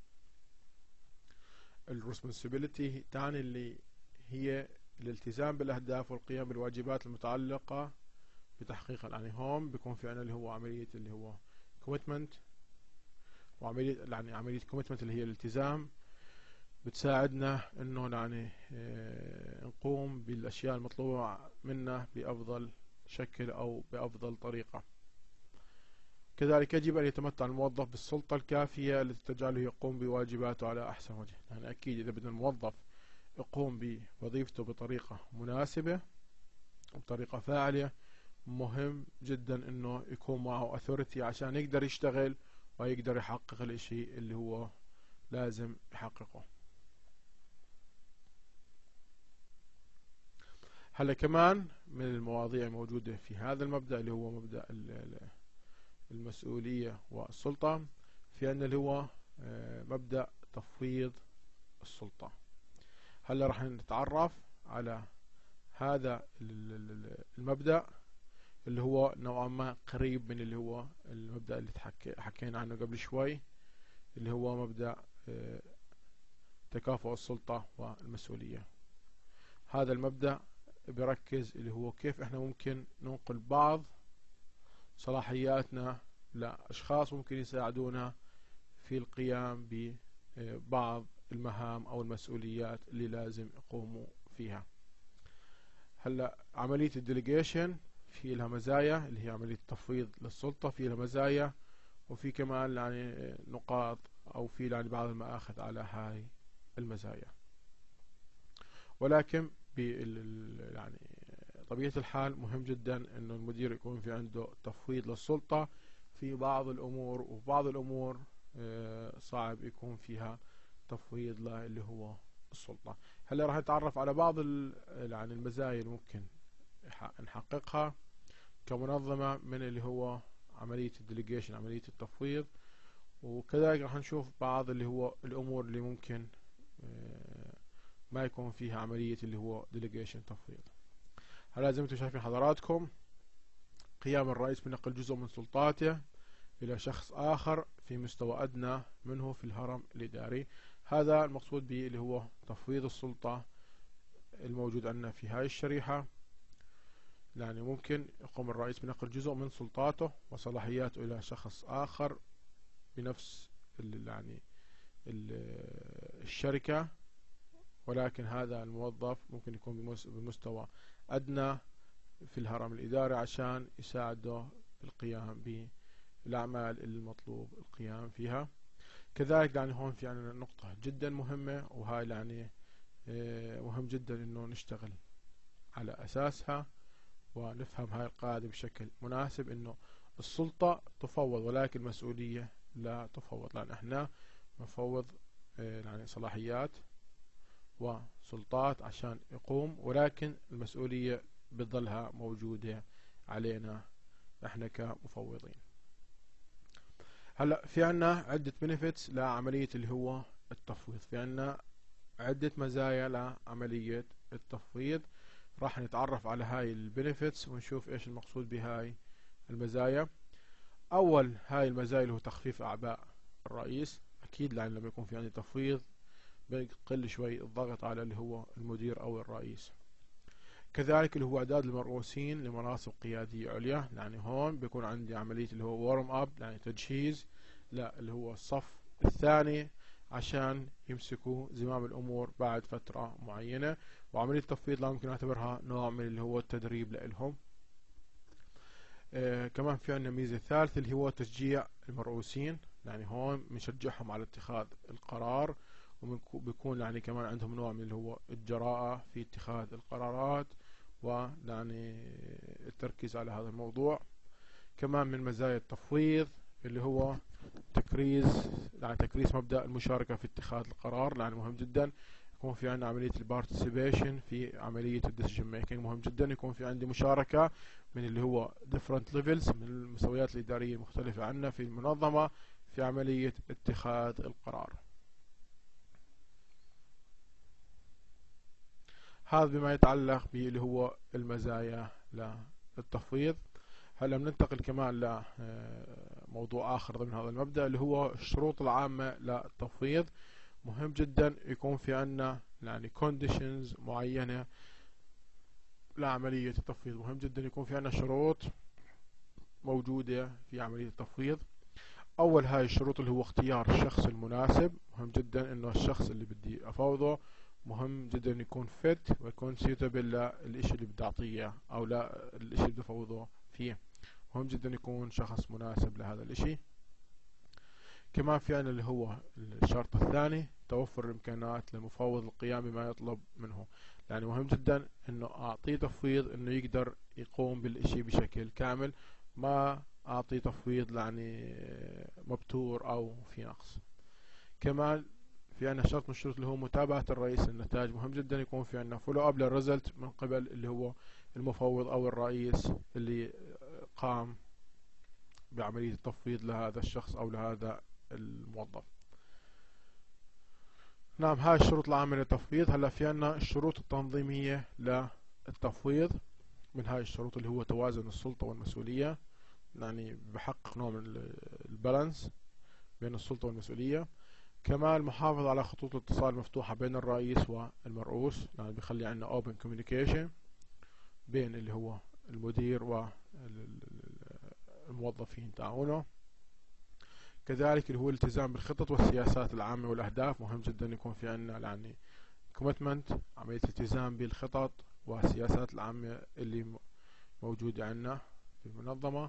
الريسبونسبيلتي تعني اللي هي الالتزام بالأهداف والقيام بالواجبات المتعلقة بتحقيقها. يعني هون بيكون في عنا اللي هو عملية اللي هو كوميتمنت، وعملية يعني عملية كوميتمنت اللي هي الالتزام بتساعدنا انه يعني اه نقوم بالاشياء المطلوبة منا بافضل شكل او بافضل طريقة. كذلك يجب ان يتمتع الموظف بالسلطة الكافية التي تجعله يقوم بواجباته على احسن وجه. يعني اكيد اذا بدنا الموظف يقوم بوظيفته بطريقة مناسبة وبطريقة فاعلة، مهم جدا انه يكون معه اثوريتي عشان يقدر يشتغل ويقدر يحقق الاشي اللي هو لازم يحققه. هلا كمان من المواضيع الموجودة في هذا المبدأ اللي هو مبدأ المسؤولية والسلطة، في عندنا اللي هو مبدأ تفويض السلطة. هلا راح نتعرف على هذا المبدأ اللي هو نوعا ما قريب من اللي هو المبدأ اللي حكينا عنه قبل شوي، اللي هو مبدأ تكافؤ السلطة والمسؤولية. هذا المبدأ بيركز اللي هو كيف احنا ممكن ننقل بعض صلاحياتنا لأشخاص ممكن يساعدونا في القيام ببعض المهام أو المسؤوليات اللي لازم يقوموا فيها. هلا عملية الديليجيشن في لها مزايا، اللي هي عملية التفويض للسلطة في لها مزايا، وفي كمان يعني نقاط أو في يعني بعض المآخذ على هاي المزايا. ولكن يعني طبيعة الحال مهم جدا انه المدير يكون في عنده تفويض للسلطة في بعض الامور، وفي بعض الامور صعب يكون فيها تفويض له اللي هو السلطة. هلا راح نتعرف على بعض يعني المزايا اللي ممكن نحققها كمنظمة من اللي هو عملية الديليجيشن، عملية التفويض، وكذلك راح نشوف بعض اللي هو الأمور اللي ممكن ما يكون فيها عملية اللي هو ديليجيشن، تفويض. هلا زي ما انتم شايفين حضراتكم، قيام الرئيس بنقل جزء من سلطاته إلى شخص آخر في مستوى أدنى منه في الهرم الإداري. هذا المقصود به اللي هو تفويض السلطة الموجود عندنا في هاي الشريحة. يعني ممكن يقوم الرئيس بنقل جزء من سلطاته وصلاحياته إلى شخص آخر بنفس يعني الشركة، ولكن هذا الموظف ممكن يكون بمستوى أدنى في الهرم الإداري عشان يساعده بالقيام بالأعمال المطلوب القيام فيها. كذلك يعني هون في عندنا نقطة جدا مهمة، وهاي يعني مهم جدا إنه نشتغل على أساسها ونفهم هاي القاعدة بشكل مناسب، إنه السلطة تفوض ولكن المسؤولية لا تفوض، لأن احنا نفوض يعني صلاحيات وسلطات عشان يقوم، ولكن المسؤولية بتظلها موجودة علينا احنا كمفوضين. هلا في عنا عدة بنفيتس لعملية اللي هو التفويض، في عنا عدة مزايا لعملية التفويض. راح نتعرف على هاي البنفيتس ونشوف ايش المقصود بهاي المزايا. اول هاي المزايا اللي هو تخفيف اعباء الرئيس، اكيد لان لما يكون في عندي تفويض بيقل شوي الضغط على اللي هو المدير او الرئيس. كذلك اللي هو اعداد المرؤوسين لمناصب قيادية عليا، يعني هون بيكون عندي عملية اللي هو وارم اب، يعني تجهيز لا اللي هو الصف الثاني عشان يمسكوا زمام الامور بعد فترة معينة. وعملية التفويض لا ممكن اعتبرها نوع من اللي هو التدريب لهم. آه كمان في عندنا ميزة ثالثة اللي هو تشجيع المرؤوسين، يعني هون بنشجعهم على اتخاذ القرار، وبيكون يعني كمان عندهم نوع من اللي هو الجراءة في اتخاذ القرارات ويعني التركيز على هذا الموضوع. كمان من مزايا التفويض اللي هو تكريس يعني تكريس مبدأ المشاركة في اتخاذ القرار، لأن مهم جدا يكون في عندنا عملية البارتيسيبيشن في عملية الديسيجن ميكينج. مهم جدا يكون في عندي مشاركة من اللي هو different levels من المستويات الإدارية المختلفة عنا في المنظمة في عملية اتخاذ القرار. هذا بما يتعلق باللي هو المزايا للتفويض. هلا بننتقل كمان لموضوع آخر ضمن هذا المبدأ اللي هو الشروط العامة للتفويض. مهم جدا يكون في عنا يعني conditions معينة لعملية التفويض. مهم جدا يكون في عنا شروط موجودة في عملية التفويض. أول هاي الشروط اللي هو اختيار الشخص المناسب. مهم جدا إنه الشخص اللي بدي أفوضه مهم جدا يكون فت ويكون سيوتابل للإشي اللي بدي أعطيه أو لا الإشي اللي بدي أفوضه فيه. مهم جدا يكون شخص مناسب لهذا الإشي. كمان في عنا اللي هو الشرط الثاني توفر الإمكانات للمفوض القيام بما يطلب منه، يعني مهم جدا إنه أعطيه تفويض إنه يقدر يقوم بالإشي بشكل كامل، ما أعطيه تفويض يعني مبتور أو في نقص. كمان في عنا شرط من الشروط اللي هو متابعة الرئيس للنتائج. مهم جدا يكون في عنا فولو اب للريزلت من قبل اللي هو المفوض أو الرئيس اللي قام بعملية التفويض لهذا الشخص أو لهذا الموظف. نعم هاي الشروط العامة للتفويض. هلا في عنا الشروط التنظيمية للتفويض. من هاي الشروط اللي هو توازن السلطة والمسؤولية، يعني بحقق نوع من البالانس بين السلطة والمسؤولية. كمان المحافظة على خطوط الاتصال المفتوحة بين الرئيس والمرؤوس، يعني بيخلي عنا open communication بين اللي هو المدير والموظفين تاعونه. كذلك اللي هو الالتزام بالخطط والسياسات العامة والأهداف. مهم جدا يكون في عنا يعني commitment، عملية التزام بالخطط والسياسات العامة اللي موجودة عنا في المنظمة.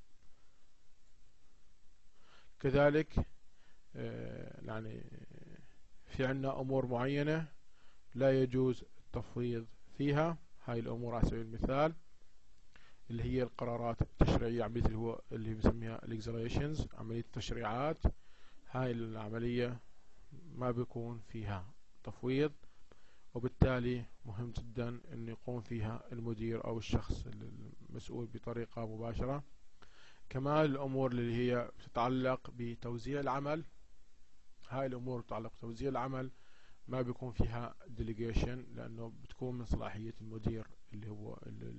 كذلك يعني في عنا أمور معينة لا يجوز التفويض فيها. هاي الأمور على سبيل المثال اللي هي القرارات التشريعية، عملية اللي هو اللي بنسميها الإكزريشنز، عملية التشريعات. هاي العملية ما بيكون فيها تفويض، وبالتالي مهم جدا أن يقوم فيها المدير أو الشخص المسؤول بطريقة مباشرة. كمان الأمور اللي هي تتعلق بتوزيع العمل، هاي الأمور تتعلق بتوزيع العمل ما بيكون فيها delegation، لأنه بتكون من صلاحية المدير اللي هو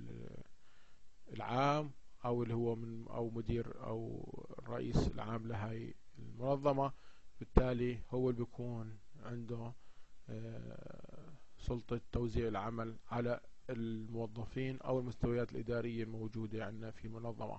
العام، أو اللي هو من أو مدير أو الرئيس العام لهاي المنظمة. بالتالي هو اللي بيكون عنده سلطة توزيع العمل على الموظفين أو المستويات الإدارية الموجودة عندنا في المنظمة.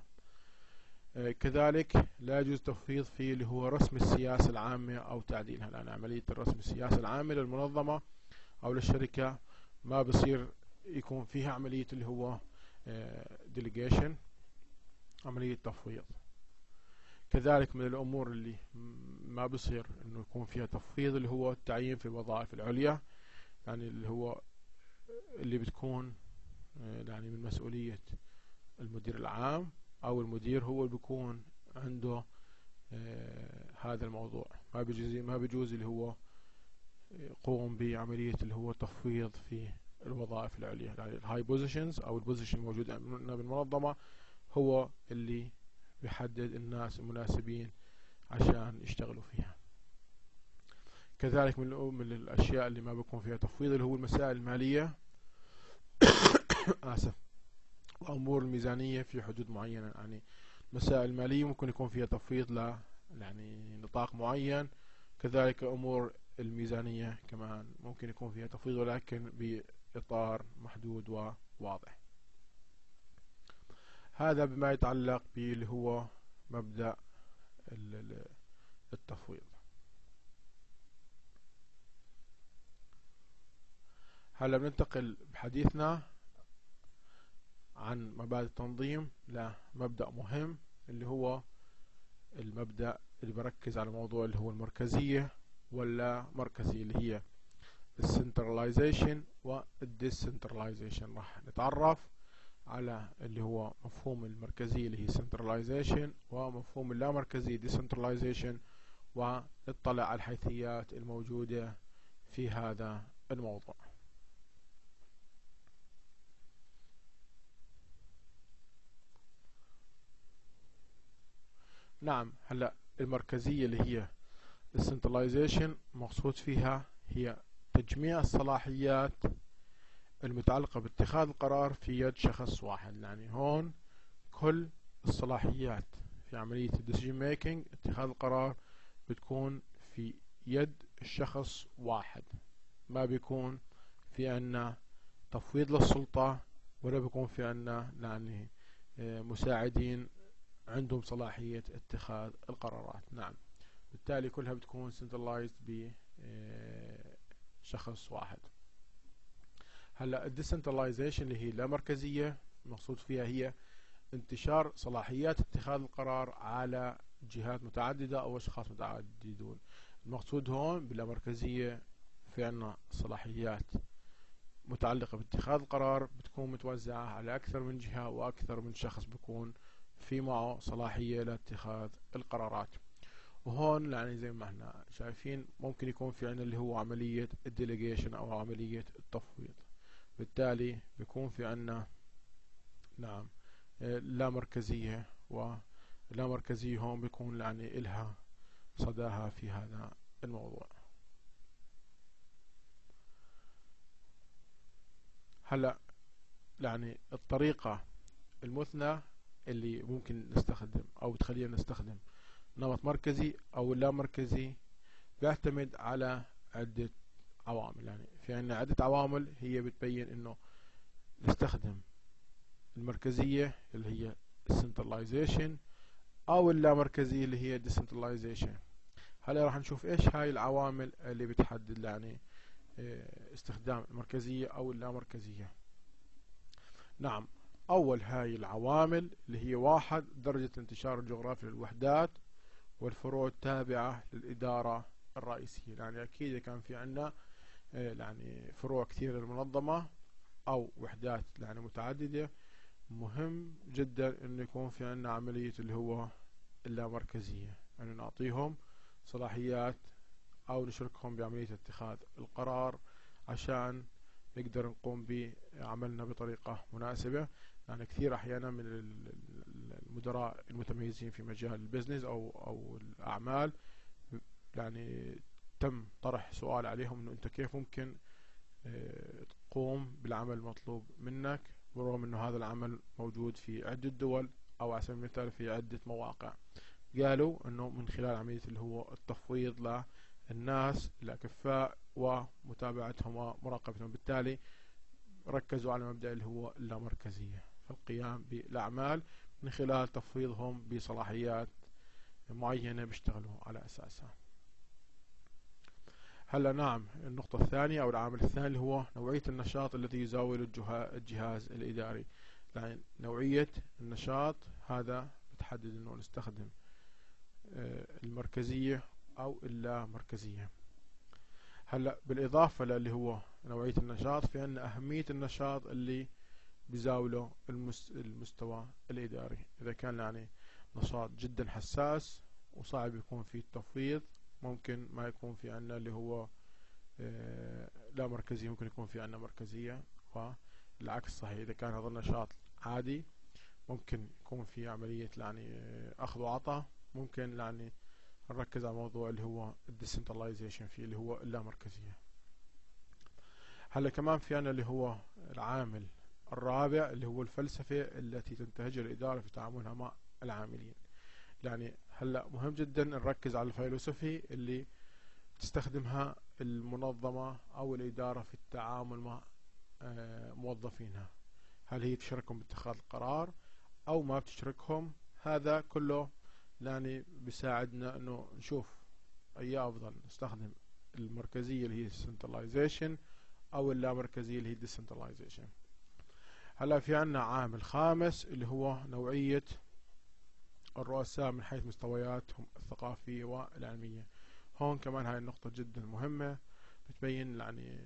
كذلك لا يجوز تفويض في اللي هو رسم السياسة العامة أو تعديلها، لأن عملية الرسم السياسة العامة للمنظمة أو للشركة ما بصير يكون فيها عملية اللي هو delegation، عملية تفويض. كذلك من الأمور اللي ما بصير إنه يكون فيها تفويض اللي هو التعيين في الوظائف العليا، يعني اللي هو اللي بتكون يعني من مسؤولية المدير العام أو المدير، هو اللي بيكون عنده آه هذا الموضوع. ما بيجوز ما بيجوز اللي هو يقوم بعملية اللي هو تفويض في الوظائف العليا، يعني الهاي بوزيشنز أو البوزيشن الموجود عندنا بالمنظمة هو اللي بيحدد الناس المناسبين عشان يشتغلوا فيها. كذلك من من الأشياء اللي ما بيكون فيها تفويض اللي هو المسائل المالية آسف وأمور الميزانية في حدود معينة، يعني مسائل المالية ممكن يكون فيها تفويض ل يعني نطاق معين. كذلك أمور الميزانية كمان ممكن يكون فيها تفويض ولكن بإطار محدود وواضح. هذا بما يتعلق باللي هو مبدأ التفويض. هلا بننتقل بحديثنا عن مبادئ التنظيم لمبدأ مهم اللي هو المبدأ اللي بركز على موضوع اللي هو المركزية ولا مركزية، اللي هي السنتراليزيشن والديسنتراليزيشن. راح نتعرف على اللي هو مفهوم المركزية اللي هي centralization ومفهوم اللامركزية decentralization، ونطلع على الحيثيات الموجودة في هذا الموضوع. نعم، هلا المركزية اللي هي decentralization مقصود فيها هي تجميع الصلاحيات المتعلقة باتخاذ القرار في يد شخص واحد. يعني هون كل الصلاحيات في عملية الديسيجن ميكينج اتخاذ القرار بتكون في يد الشخص واحد، ما بيكون في عنا تفويض للسلطة ولا بيكون في عنا يعني مساعدين عندهم صلاحية اتخاذ القرارات. نعم، بالتالي كلها بتكون centralized بشخص واحد. هلا الديسنتراليزيشن اللي هي اللامركزية المقصود فيها هي انتشار صلاحيات اتخاذ القرار على جهات متعددة أو أشخاص متعددون. المقصود هون باللامركزية في عنا صلاحيات متعلقة باتخاذ القرار بتكون متوزعة على أكثر من جهة وأكثر من شخص بيكون في معه صلاحية لاتخاذ القرارات. وهون يعني زي ما احنا شايفين ممكن يكون في عنا اللي هو عملية الديليجيشن أو عملية التفويض. بالتالي بيكون في عنا نعم لا مركزية، ولا مركزية هون بيكون يعني إلها صداها في هذا الموضوع. هلا يعني الطريقة المثنى اللي ممكن نستخدم أو تخلينا نستخدم نمط مركزي أو لا مركزي بيعتمد على عدة عوامل. يعني في عنا عدة عوامل هي بتبين إنه نستخدم المركزية اللي هي centralization أو اللامركزية اللي هي decentralization. هلا راح نشوف إيش هاي العوامل اللي بتحدد يعني استخدام المركزية أو اللامركزية. نعم، أول هاي العوامل اللي هي واحد درجة انتشار الجغرافي للوحدات والفروع التابعة للإدارة الرئيسية. يعني أكيد كان في عنا يعني فروع كثيرة للمنظمة أو وحدات يعني متعددة، مهم جدا انه يكون في عنا عملية اللي هو اللامركزية، يعني نعطيهم صلاحيات أو نشركهم بعملية اتخاذ القرار عشان نقدر نقوم بعملنا بطريقة مناسبة. يعني كثير أحيانا من المدراء المتميزين في مجال البزنس أو أو الأعمال يعني تم طرح سؤال عليهم إنه أنت كيف ممكن تقوم بالعمل المطلوب منك برغم إنه هذا العمل موجود في عدة دول أو على سبيل المثال في عدة مواقع. قالوا إنه من خلال عملية اللي هو التفويض للناس الأكفاء ومتابعتهم ومراقبتهم، بالتالي ركزوا على مبدأ اللي هو اللامركزية في القيام بالأعمال من خلال تفويضهم بصلاحيات معينة بيشتغلوا على أساسها. هلا نعم، النقطة الثانية أو العامل الثاني اللي هو نوعية النشاط الذي يزاول الجهاز الإداري. يعني نوعية النشاط هذا بتحدد إنه نستخدم المركزية أو اللامركزية. هلا بالإضافة للي هو نوعية النشاط، في عندنا أهمية النشاط اللي بيزاوله المستوى الإداري. إذا كان يعني نشاط جدا حساس وصعب يكون فيه التفويض، ممكن ما يكون في عنا اللي هو لا مركزية، ممكن يكون في عنا مركزية، والعكس صحيح. إذا كان هذا النشاط عادي ممكن يكون في عملية يعني أخذ وعطاء، ممكن يعني نركز على موضوع اللي هو الديسنترلايزيشن فيه اللي هو اللامركزية. هلا كمان في عنا اللي هو العامل الرابع اللي هو الفلسفة التي تنتهجها الإدارة في تعاملها مع العاملين. يعني هلا مهم جدا نركز على الفلسفة اللي تستخدمها المنظمة أو الإدارة في التعامل مع موظفينها. هل هي تشاركهم باتخاذ القرار أو ما بتشاركهم؟ هذا كله يعني بيساعدنا إنه نشوف أي أفضل نستخدم المركزية اللي هي السنترلايزيشن أو اللامركزية اللي هي الديسنترلايزيشن. هلا في عنا عامل خامس اللي هو نوعية الرؤساء من حيث مستوياتهم الثقافية والعلمية. هون كمان هاي النقطة جدا مهمة، بتبين يعني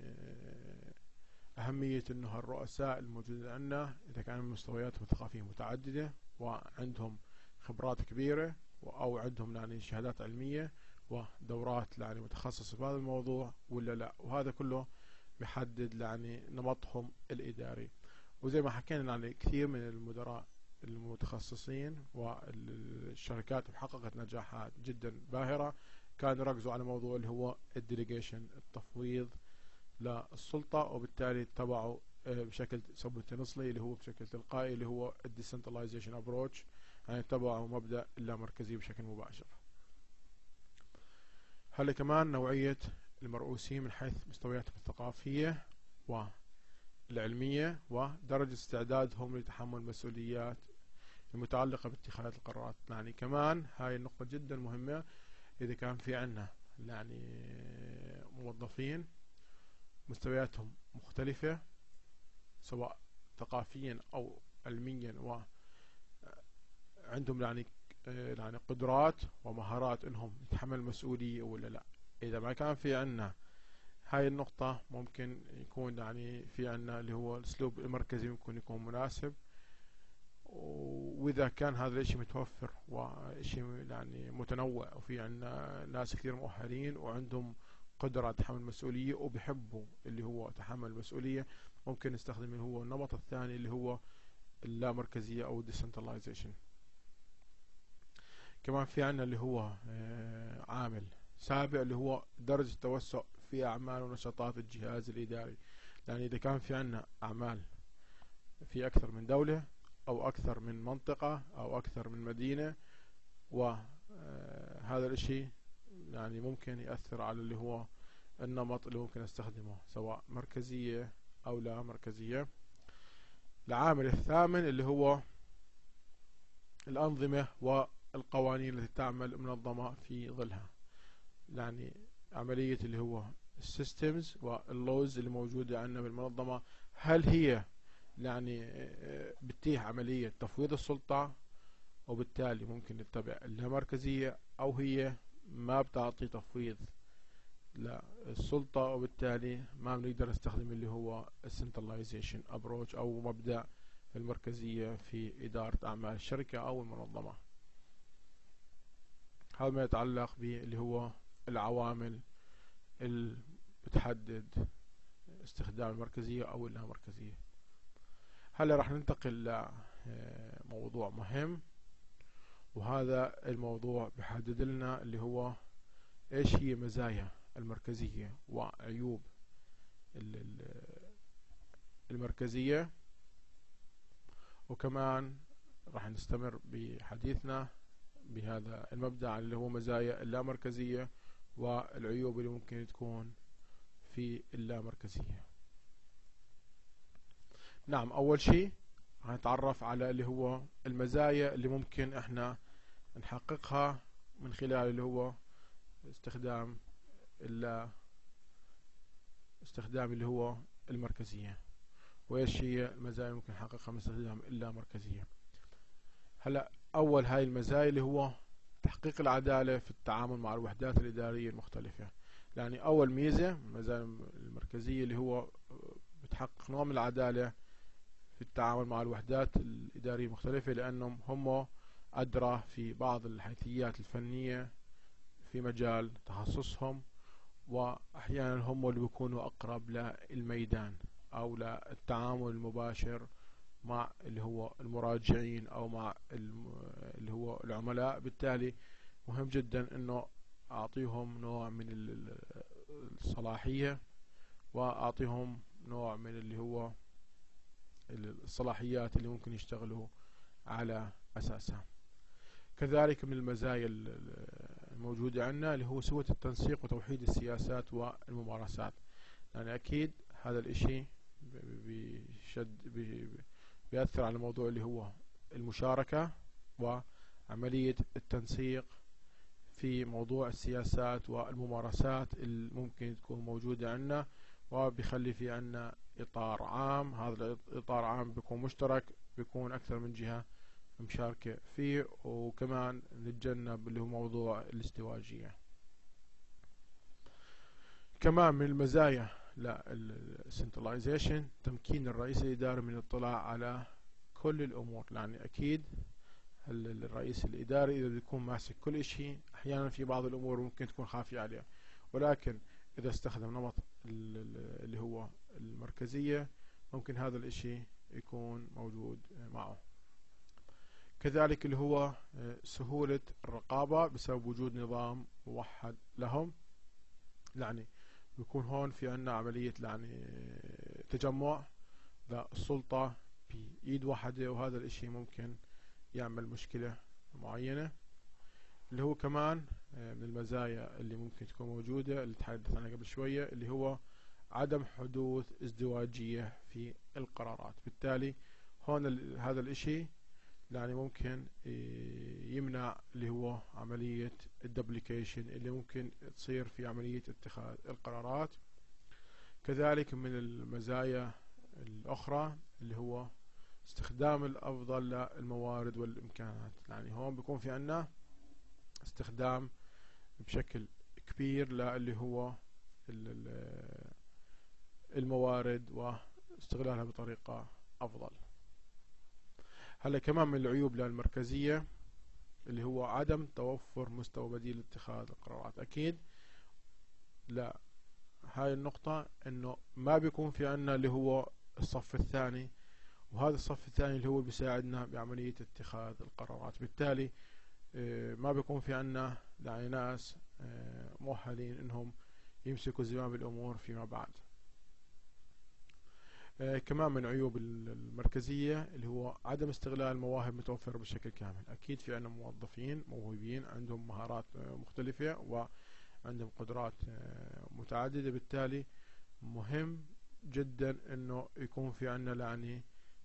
أهمية إنه الرؤساء الموجودين عندنا إذا كان مستوياتهم الثقافية متعددة وعندهم خبرات كبيرة أو عندهم يعني شهادات علمية ودورات يعني متخصصة في هذا الموضوع ولا لا، وهذا كله بيحدد يعني نمطهم الإداري. وزي ما حكينا يعني كثير من المدراء المتخصصين والشركات محققة نجاحات جدا باهرة كانوا يركزوا على موضوع اللي هو الديليجيشن، التفويض للسلطة، وبالتالي اتبعوا بشكل سبوتينيسلي اللي هو بشكل تلقائي اللي هو الديسنترلايزيشن ابروتش، يعني اتبعوا مبدأ اللامركزية بشكل مباشر. هلا كمان نوعية المرؤوسين من حيث مستوياتهم الثقافية والعلمية ودرجة استعدادهم لتحمل مسؤوليات المتعلقة باتخاذ القرارات. يعني كمان هاي النقطة جدا مهمة. إذا كان في عنا يعني موظفين مستوياتهم مختلفة سواء ثقافيا أو علميا وعندهم يعني يعني قدرات ومهارات إنهم يتحمل مسؤولية ولا لا، إذا ما كان في عنا هاي النقطة ممكن يكون يعني في عنا اللي هو الأسلوب المركزي ممكن يكون مناسب. وإذا كان هذا الشيء متوفر وشيء يعني متنوع وفي عنا ناس كثير مؤهلين وعندهم قدرة تحمل مسؤولية وبيحبوا اللي هو تحمل مسؤولية، ممكن نستخدم اللي هو النمط الثاني اللي هو اللامركزية أو الديسنترلايزيشن. كمان في عنا اللي هو عامل سابع اللي هو درجة التوسع في أعمال ونشاطات الجهاز الإداري. يعني إذا كان في عنا أعمال في أكثر من دولة أو أكثر من منطقة أو أكثر من مدينة، وهذا الشيء يعني ممكن يأثر على اللي هو النمط اللي ممكن استخدمه سواء مركزية أو لا مركزية. العامل الثامن اللي هو الأنظمة والقوانين التي تعمل منظمة في ظلها. يعني عملية اللي هو السيستمز واللوز اللي موجودة عندنا بالمنظمة، هل هي يعني بتتيح عملية تفويض السلطة وبالتالي ممكن نتبع اللامركزية، أو هي ما بتعطي تفويض للسلطة وبالتالي ما بنقدر نستخدم اللي هو السنترلايزيشن ابروتش أو مبدأ المركزية في إدارة أعمال الشركة أو المنظمة. هذا ما يتعلق باللي هو العوامل اللي بتحدد استخدام المركزية أو اللامركزية. هلا راح ننتقل لموضوع مهم، وهذا الموضوع بيحدد لنا اللي هو ايش هي مزايا المركزية وعيوب المركزية، وكمان راح نستمر بحديثنا بهذا المبدأ اللي هو مزايا اللامركزية والعيوب اللي ممكن تكون في اللامركزية. نعم، أول شيء هنتعرف على اللي هو المزايا اللي ممكن احنا نحققها من خلال اللي هو استخدام اللا استخدام اللي هو المركزية، وايش هي المزايا اللي ممكن نحققها من استخدام اللامركزية. هلا أول هاي المزايا اللي هو تحقيق العدالة في التعامل مع الوحدات الإدارية المختلفة. يعني أول ميزة من مزايا المركزية اللي هو بتحقق نوع من العدالة في التعامل مع الوحدات الإدارية المختلفة، لأنهم هم أدرى في بعض الحيثيات الفنية في مجال تخصصهم، وأحيانا هم اللي بيكونوا أقرب للميدان أو للتعامل المباشر مع اللي هو المراجعين أو مع اللي هو العملاء. بالتالي مهم جدا أنه أعطيهم نوع من الصلاحية وأعطيهم نوع من اللي هو الصلاحيات اللي ممكن يشتغلوا على أساسها. كذلك من المزايا الموجودة عندنا اللي هو سهولة التنسيق وتوحيد السياسات والممارسات. يعني أكيد هذا الإشي بيشد بيأثر على الموضوع اللي هو المشاركة وعملية التنسيق في موضوع السياسات والممارسات اللي ممكن تكون موجودة عندنا، وبيخلي في عندنا إطار عام. هذا الإطار عام بيكون مشترك، بيكون أكثر من جهة مشاركة فيه، وكمان نتجنب اللي هو موضوع الازدواجية. كمان من المزايا للسنتراليزيشن تمكين الرئيس الإداري من الاطلاع على كل الأمور. يعني أكيد الرئيس الإداري إذا بيكون ماسك كل شيء، أحيانا في بعض الأمور ممكن تكون خافية عليه، ولكن إذا استخدم نمط اللي هو المركزية ممكن هذا الإشي يكون موجود معه. كذلك اللي هو سهولة الرقابة بسبب وجود نظام موحد لهم. يعني بيكون هون في عنا عملية يعني تجمع للسلطة بإيد واحدة، وهذا الإشي ممكن يعمل مشكلة معينة. اللي هو كمان من المزايا اللي ممكن تكون موجودة اللي تحدث عنها قبل شوية اللي هو عدم حدوث ازدواجية في القرارات. بالتالي هون هذا الإشي يعني ممكن يمنع اللي هو عملية الدبليكيشن اللي ممكن تصير في عملية اتخاذ القرارات. كذلك من المزايا الأخرى اللي هو استخدام الأفضل للموارد والإمكانات. يعني هون بيكون في عنا استخدام بشكل كبير للي هو الموارد واستغلالها بطريقة أفضل. هلا كمان من العيوب للمركزية اللي هو عدم توفر مستوى بديل لاتخاذ القرارات. أكيد لا، هاي النقطة إنه ما بيكون في عنا اللي هو الصف الثاني، وهذا الصف الثاني اللي هو بيساعدنا بعملية اتخاذ القرارات. بالتالي ما بيكون في عنا يعني ناس مؤهلين إنهم يمسكوا زمام الأمور فيما بعد. كمان من عيوب المركزية اللي هو عدم استغلال المواهب متوفرة بشكل كامل. أكيد في عنا موظفين موهوبين عندهم مهارات مختلفة وعندهم قدرات متعددة. بالتالي مهم جدا إنه يكون في عنا يعني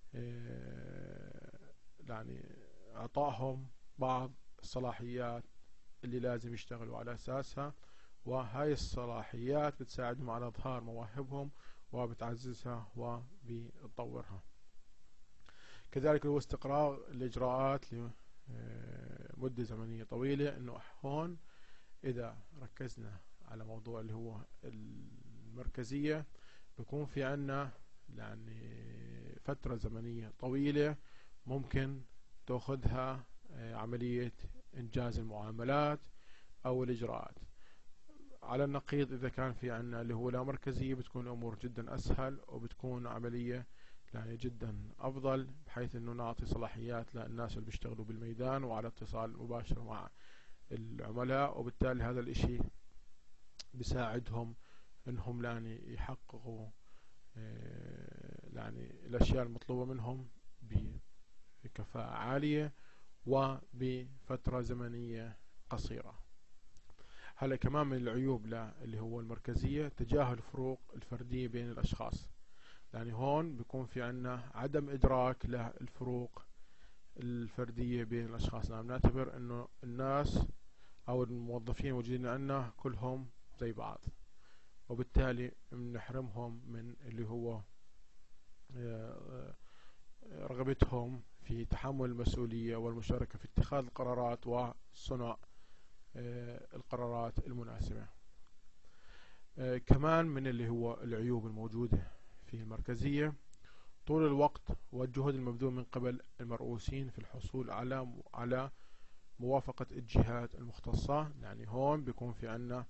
يعني إعطائهم بعض الصلاحيات اللي لازم يشتغلوا على أساسها، وهاي الصلاحيات بتساعدهم على إظهار مواهبهم وبتعززها وبتطورها. كذلك هو استقرار الإجراءات لمدة زمنية طويلة. إنه هون إذا ركزنا على موضوع اللي هو المركزية بيكون في عنا يعني فترة زمنية طويلة ممكن تأخذها عملية إنجاز المعاملات أو الإجراءات. على النقيض إذا كان في عنا اللي هو لا مركزية، بتكون الأمور جدا أسهل، وبتكون عملية يعني جدا أفضل، بحيث أنه نعطي صلاحيات للناس اللي بيشتغلوا بالميدان وعلى اتصال مباشر مع العملاء، وبالتالي هذا الإشي بيساعدهم أنهم يعني يحققوا يعني الأشياء المطلوبة منهم بكفاءة عالية وبفترة زمنية قصيرة. هلا كمان من العيوب اللي هو المركزية تجاهل الفروق الفردية بين الأشخاص، يعني هون بيكون في عنا عدم إدراك للفروق الفردية بين الأشخاص. نعم نعتبر أنه الناس أو الموظفين الموجودين عندنا كلهم زي بعض، وبالتالي بنحرمهم من اللي هو رغبتهم في تحمل المسؤولية والمشاركة في اتخاذ القرارات وصنع القرارات المناسبة. كمان من اللي هو العيوب الموجودة في المركزية طول الوقت والجهد المبذول من قبل المرؤوسين في الحصول على على موافقة الجهات المختصة. يعني هون بيكون في عنا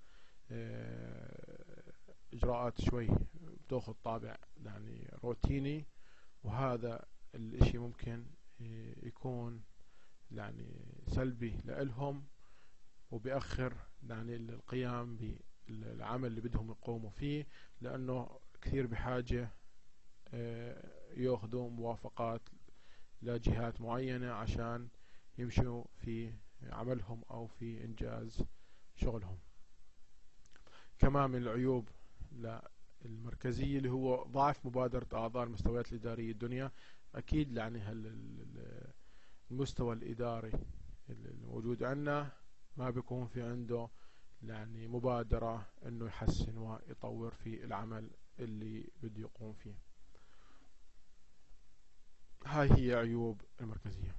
إجراءات شوي بتاخذ طابع يعني روتيني، وهذا الاشي ممكن يكون يعني سلبي لإلهم، وبيأخر يعني القيام بالعمل اللي بدهم يقوموا فيه، لأنه كثير بحاجة يأخذوا موافقات لجهات معينة عشان يمشوا في عملهم أو في إنجاز شغلهم. كمان من العيوب للمركزية اللي هو ضعف مبادرة أعضاء المستويات الإدارية الدنيا. أكيد يعني المستوى الإداري الموجود عندنا ما بيكون في عنده يعني مبادرة إنه يحسن ويطور في العمل اللي بده يقوم فيه. هاي هي عيوب المركزية.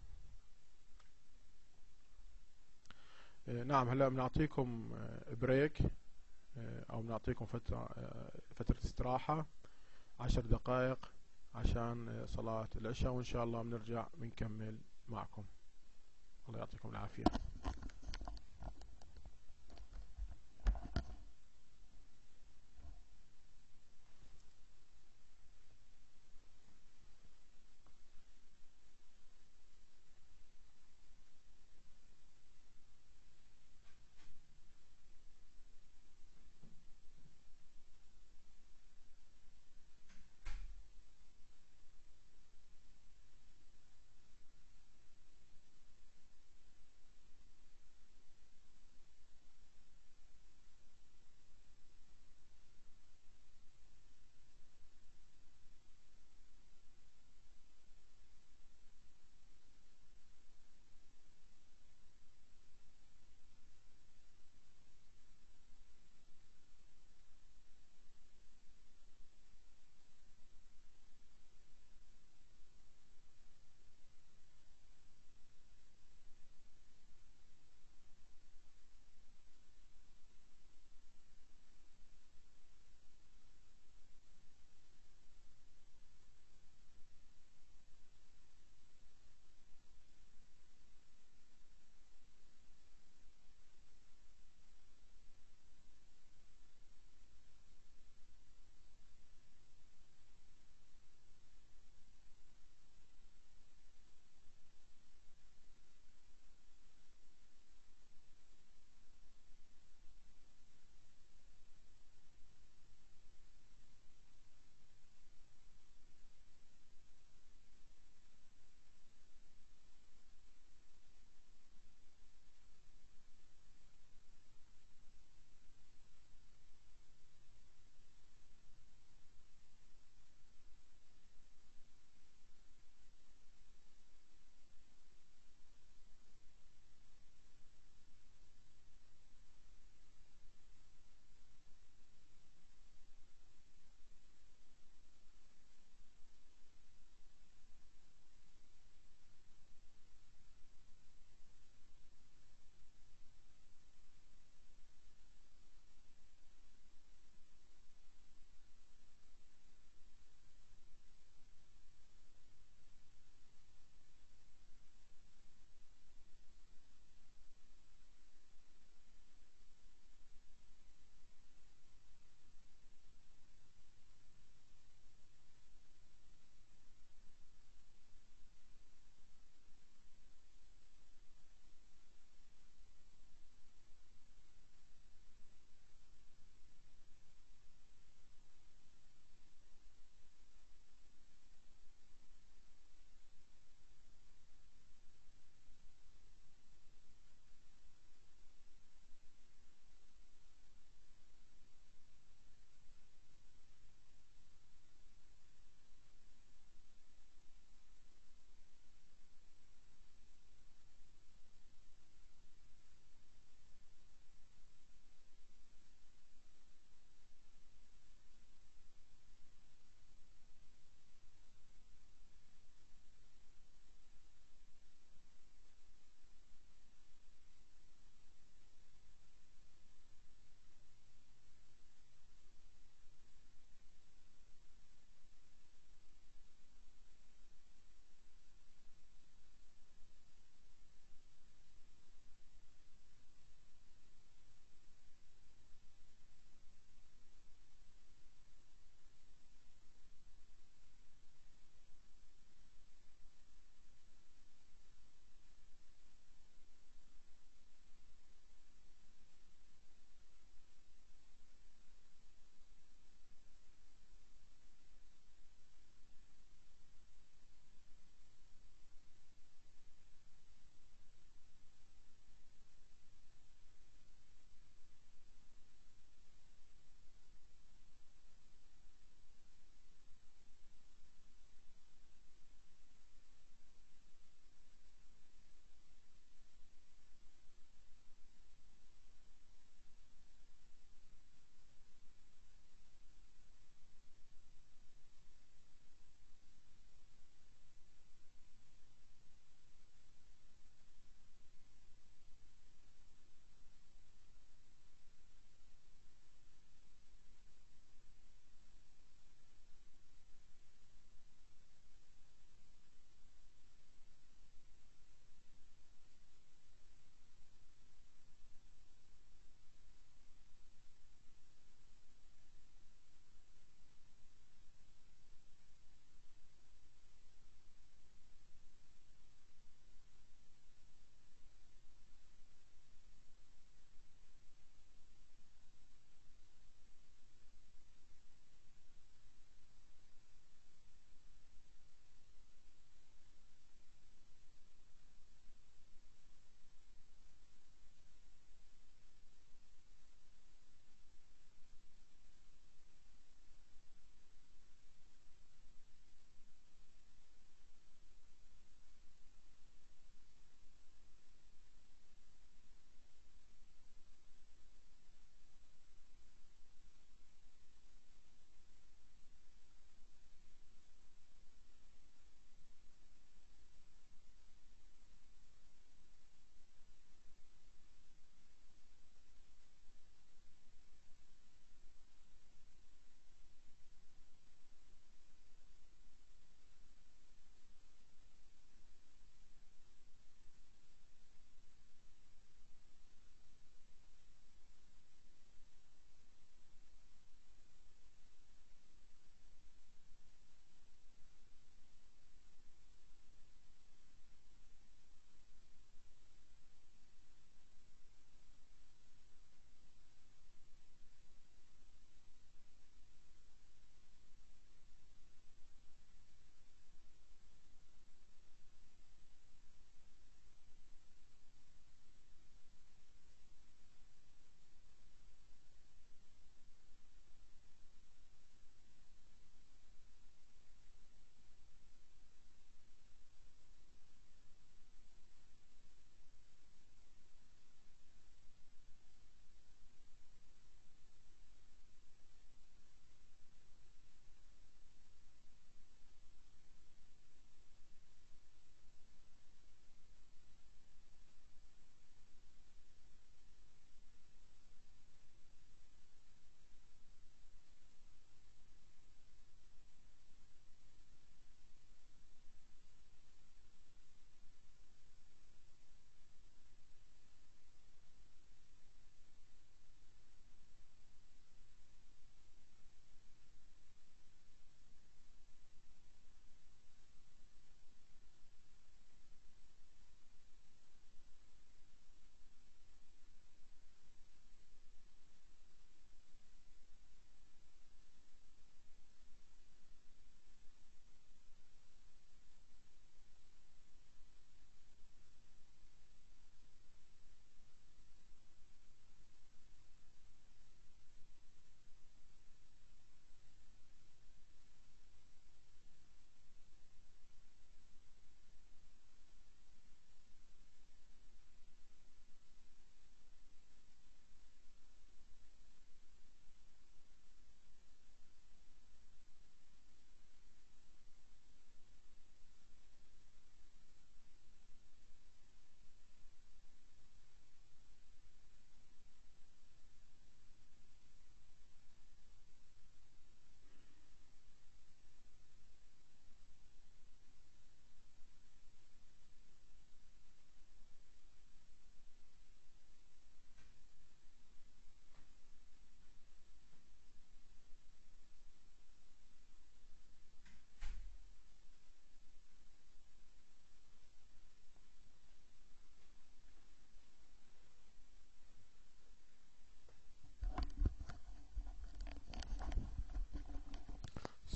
نعم هلا بنعطيكم بريك او بنعطيكم فترة فترة استراحة عشر دقائق عشان صلاة العشاء، وان شاء الله بنرجع بنكمل معكم. الله يعطيكم العافية.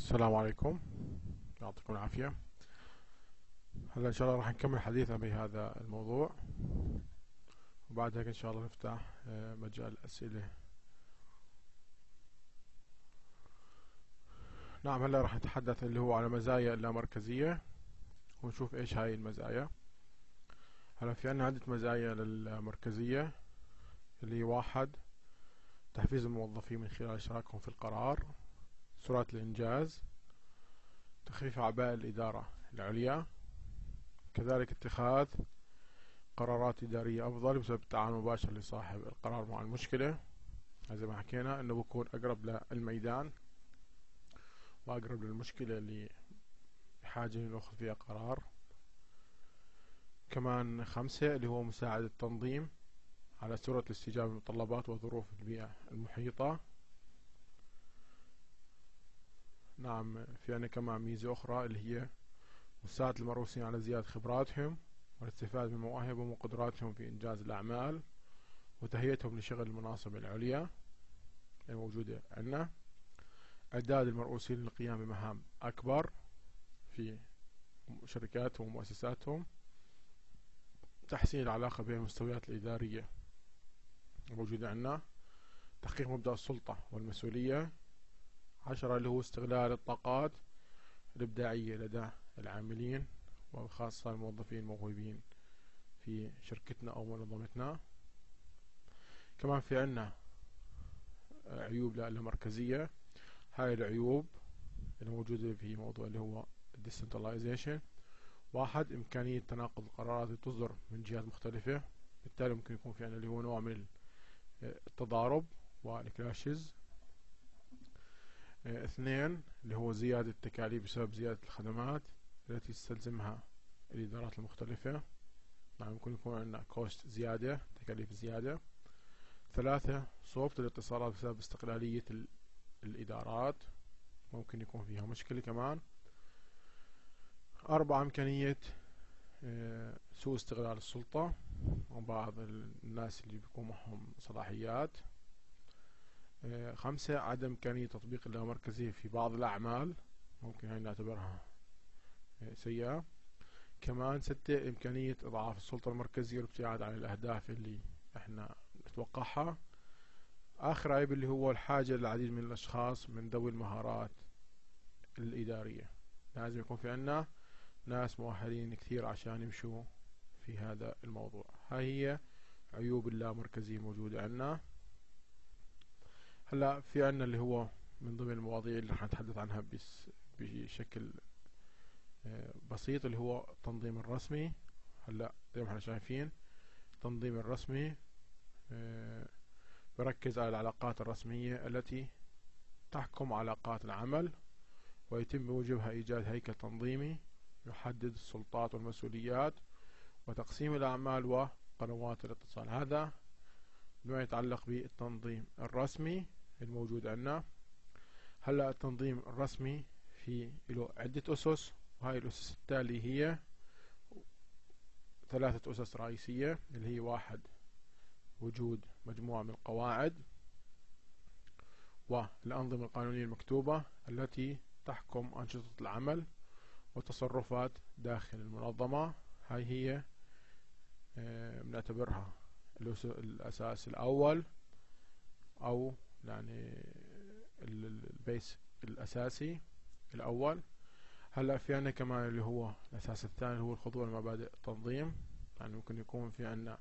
السلام عليكم، يعطيكم العافية. هلا إن شاء الله راح نكمل حديثنا بهذا الموضوع، وبعد هيك إن شاء الله نفتح مجال أسئلة. نعم، هلا راح نتحدث اللي هو على مزايا اللامركزية، ونشوف إيش هاي المزايا. هلا في عنا عدة مزايا للمركزية، اللي واحد: تحفيز الموظفين من خلال إشراكهم في القرار، سرعة الإنجاز، تخفيف أعباء الإدارة العليا، كذلك اتخاذ قرارات إدارية أفضل بسبب التعامل المباشر لصاحب القرار مع المشكلة. زي ما حكينا إنه بكون أقرب للميدان وأقرب للمشكلة اللي بحاجة نأخذ فيها قرار. كمان خمسة اللي هو مساعدة التنظيم على سرعة الاستجابة للمتطلبات وظروف البيئة المحيطة. نعم، في عنا كمان ميزة أخرى اللي هي مساعدة المرؤوسين على زيادة خبراتهم والاستفادة من مواهبهم وقدراتهم في إنجاز الأعمال، وتهيئتهم لشغل المناصب العليا الموجودة عندنا. إعداد المرؤوسين للقيام بمهام أكبر في شركاتهم ومؤسساتهم. تحسين العلاقة بين المستويات الإدارية الموجودة عندنا. تحقيق مبدأ السلطة والمسؤولية. عشرة اللي هو استغلال الطاقات الإبداعية لدى العاملين وخاصة الموظفين الموهوبين في شركتنا أو منظمتنا. كمان في عنا عيوب للمركزية. هاي العيوب الموجودة في موضوع اللي هو decentralization: واحد، إمكانية تناقض القرارات اللي تصدر من جهات مختلفة، بالتالي ممكن يكون في عنا اللي هو نوع من التضارب والكلاشز. اثنين اللي هو زيادة التكاليف بسبب زيادة الخدمات التي تستلزمها الإدارات المختلفة، يعني ممكن يكون عندنا كوست زيادة، تكاليف زيادة. ثلاثة، صعوبة الاتصالات بسبب استقلالية الإدارات، ممكن يكون فيها مشكلة كمان. أربعة، إمكانية سوء استغلال السلطة وبعض الناس اللي بيكون معهم صلاحيات. خمسة، عدم إمكانية تطبيق اللامركزية في بعض الأعمال، ممكن هاي نعتبرها سيئة. كمان ستة، إمكانية إضعاف السلطة المركزية والابتعاد عن الأهداف اللي احنا نتوقعها. آخر عيب اللي هو الحاجة للعديد من الأشخاص من ذوي المهارات الإدارية، لازم يكون في عنا ناس مؤهلين كثير عشان يمشوا في هذا الموضوع. هاي هي عيوب اللامركزية موجودة عنا. هلا في عنا اللي هو من ضمن المواضيع اللي رح نتحدث عنها بس بشكل بسيط اللي هو التنظيم الرسمي. هلا زي ما احنا شايفين التنظيم الرسمي بركز على العلاقات الرسمية التي تحكم علاقات العمل، ويتم بموجبها إيجاد هيكل تنظيمي يحدد السلطات والمسؤوليات وتقسيم الأعمال وقنوات الاتصال. هذا ما يتعلق بالتنظيم الرسمي الموجود عندنا. هلا التنظيم الرسمي في له عدة أسس، وهاي الأسس التالية هي ثلاثة أسس رئيسية اللي هي: واحد، وجود مجموعة من القواعد والأنظمة القانونية المكتوبة التي تحكم أنشطة العمل وتصرفات داخل المنظمة. هاي هي بنعتبرها الأساس الأول، أو يعني البيس الأساسي الأول. هلا في عنا كمان اللي هو الأساس الثاني اللي هو الخضوع لمبادئ التنظيم، يعني ممكن يكون في عنا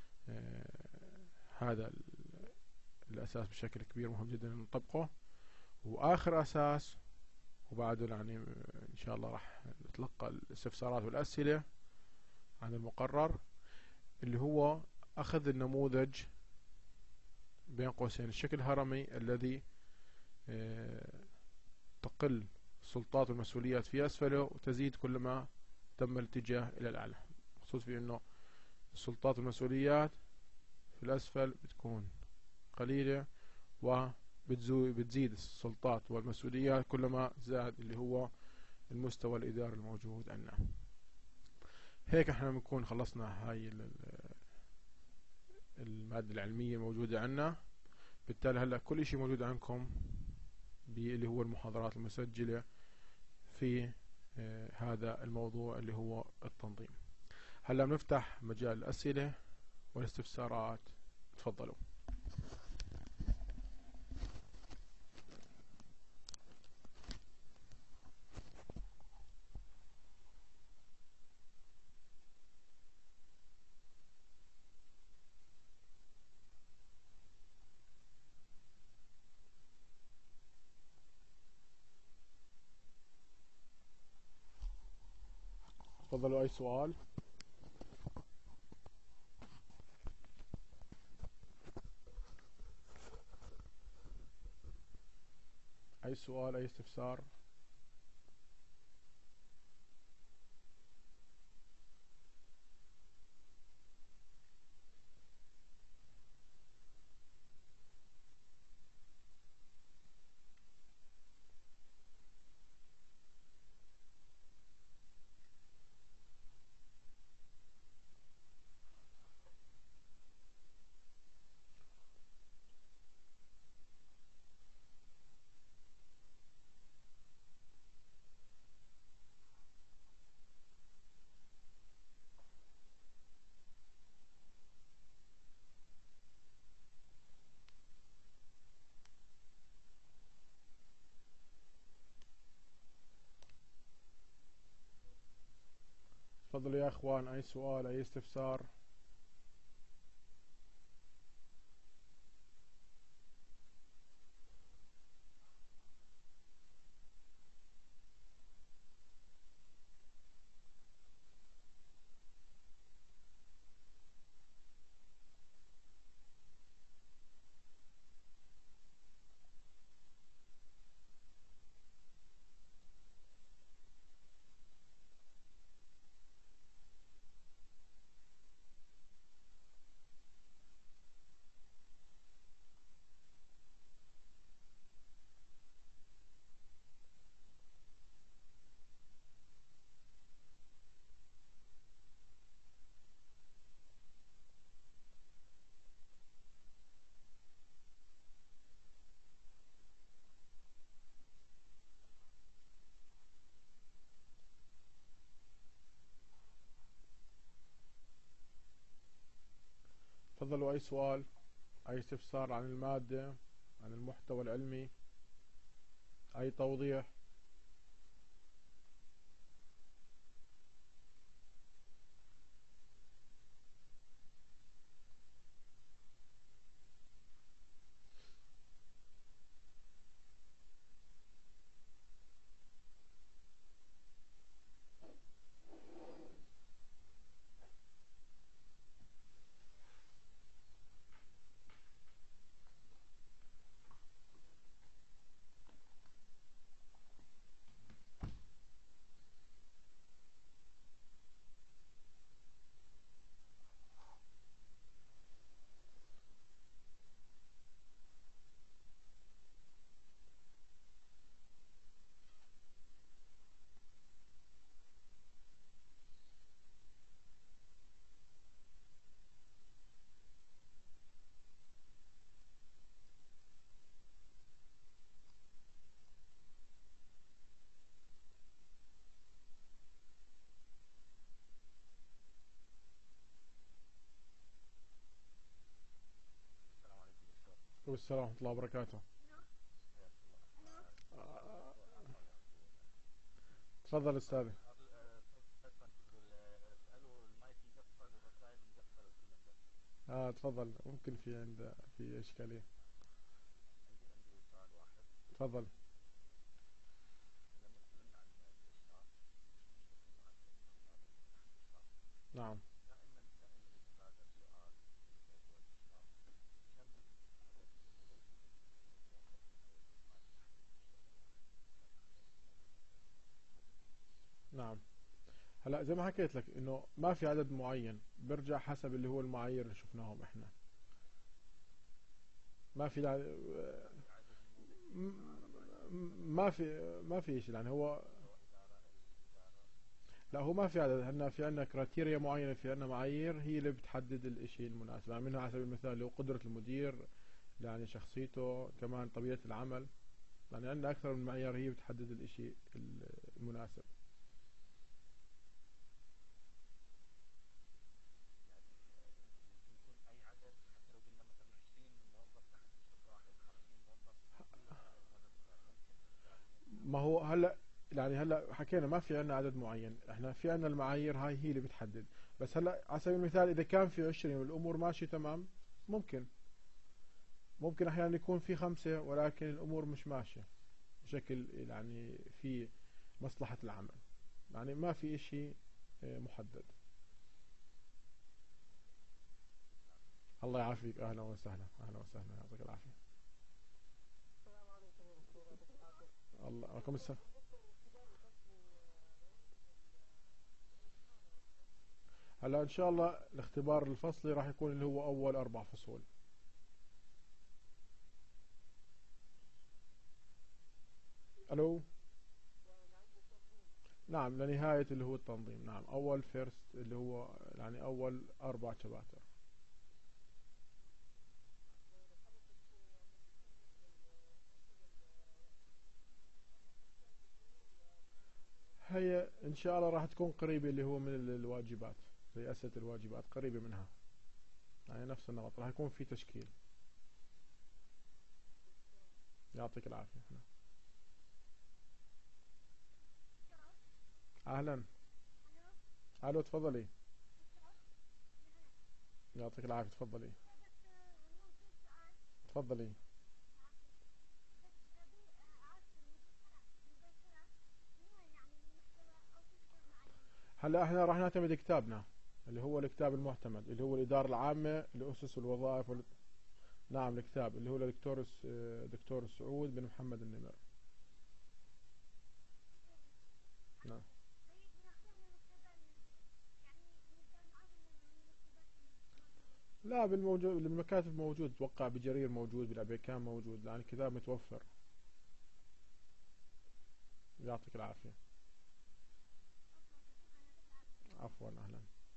هذا الأساس بشكل كبير مهم جدا نطبقه. وآخر أساس، وبعده يعني إن شاء الله راح نتلقى الاستفسارات والأسئلة عن المقرر، اللي هو أخذ النموذج بين قوسين الشكل الهرمي الذي تقل السلطات والمسؤوليات في أسفله وتزيد كلما تم الاتجاه إلى الأعلى، خصوصا في أنه السلطات والمسؤوليات في الأسفل بتكون قليلة، وبتزيد السلطات والمسؤوليات كلما زاد اللي هو المستوى الإداري الموجود عندنا. هيك احنا بنكون خلصنا هاي المادة العلمية الموجودة عندنا. بالتالي هلا كل اشي موجود عندكم اللي هو المحاضرات المسجلة في هذا الموضوع اللي هو التنظيم. هلا بنفتح مجال الأسئلة والاستفسارات. تفضلوا. تفضلوا، أي سؤال؟ أي سؤال، أي استفسار؟ تفضلوا يا اخوان، اي سؤال، اي استفسار؟ تفضلوا، اي سؤال، اي استفسار عن المادة، عن المحتوى العلمي، اي توضيح؟ والسلام ورحمة الله وبركاته. تفضل استاذ. اه تفضل، ممكن في عند في اشكالية. تفضل. نعم. نعم. هلا زي ما حكيت لك انه ما في عدد معين، برجع حسب اللي هو المعايير اللي شفناهم احنا. ما في دع... ما في ما في شيء يعني. هو لا، هو ما في عدد. هنا في عندنا كرايتيريا معينة، في عندنا معايير هي اللي بتحدد الاشي المناسب. يعني منها على سبيل المثال لو قدرة المدير، يعني شخصيته، كمان طبيعة العمل، يعني عندنا أكثر من معيار هي بتحدد الإشي المناسب. ما هو هلا يعني هلا حكينا ما في عندنا عدد معين، احنا في عندنا المعايير هاي هي اللي بتحدد. بس هلا على سبيل المثال اذا كان في عشرين والامور ماشية تمام ممكن ممكن احيانا يكون في خمسة ولكن الامور مش ماشية بشكل يعني في مصلحة العمل، يعني ما في اشي محدد. الله يعافيك، اهلا وسهلا، اهلا وسهلا، يعطيك العافية. الله عليكم السلام. هلا ان شاء الله الاختبار الفصلي راح يكون اللي هو اول اربع فصول. الو. نعم لنهاية اللي هو التنظيم، نعم اول فيرست اللي هو يعني اول اربع شباتر. هي ان شاء الله راح تكون قريبة اللي هو من ال- الواجبات، زي اسئلة الواجبات قريبة منها، يعني نفس النمط راح يكون في تشكيل. يعطيك العافية. اهلا. الو تفضلي. يعطيك العافية تفضلي. تفضلي. هلا احنا راح نعتمد كتابنا اللي هو الكتاب المعتمد اللي هو الإدارة العامة لأسس الوظائف وال... نعم الكتاب اللي هو لدكتور الس- دكتور سعود بن محمد النمر. نعم. لا بالموجود بالمكاتب موجود، اتوقع بجرير موجود، بالامريكان موجود، لان الكتاب متوفر. يعطيك العافية. عفوا اهلا.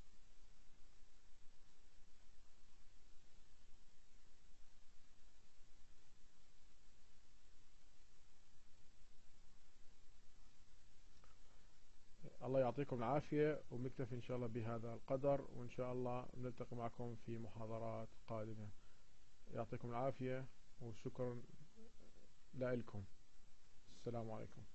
الله يعطيكم العافية، ونكتفي ان شاء الله بهذا القدر، وان شاء الله نلتقي معكم في محاضرات قادمة. يعطيكم العافية وشكرا لكم. السلام عليكم.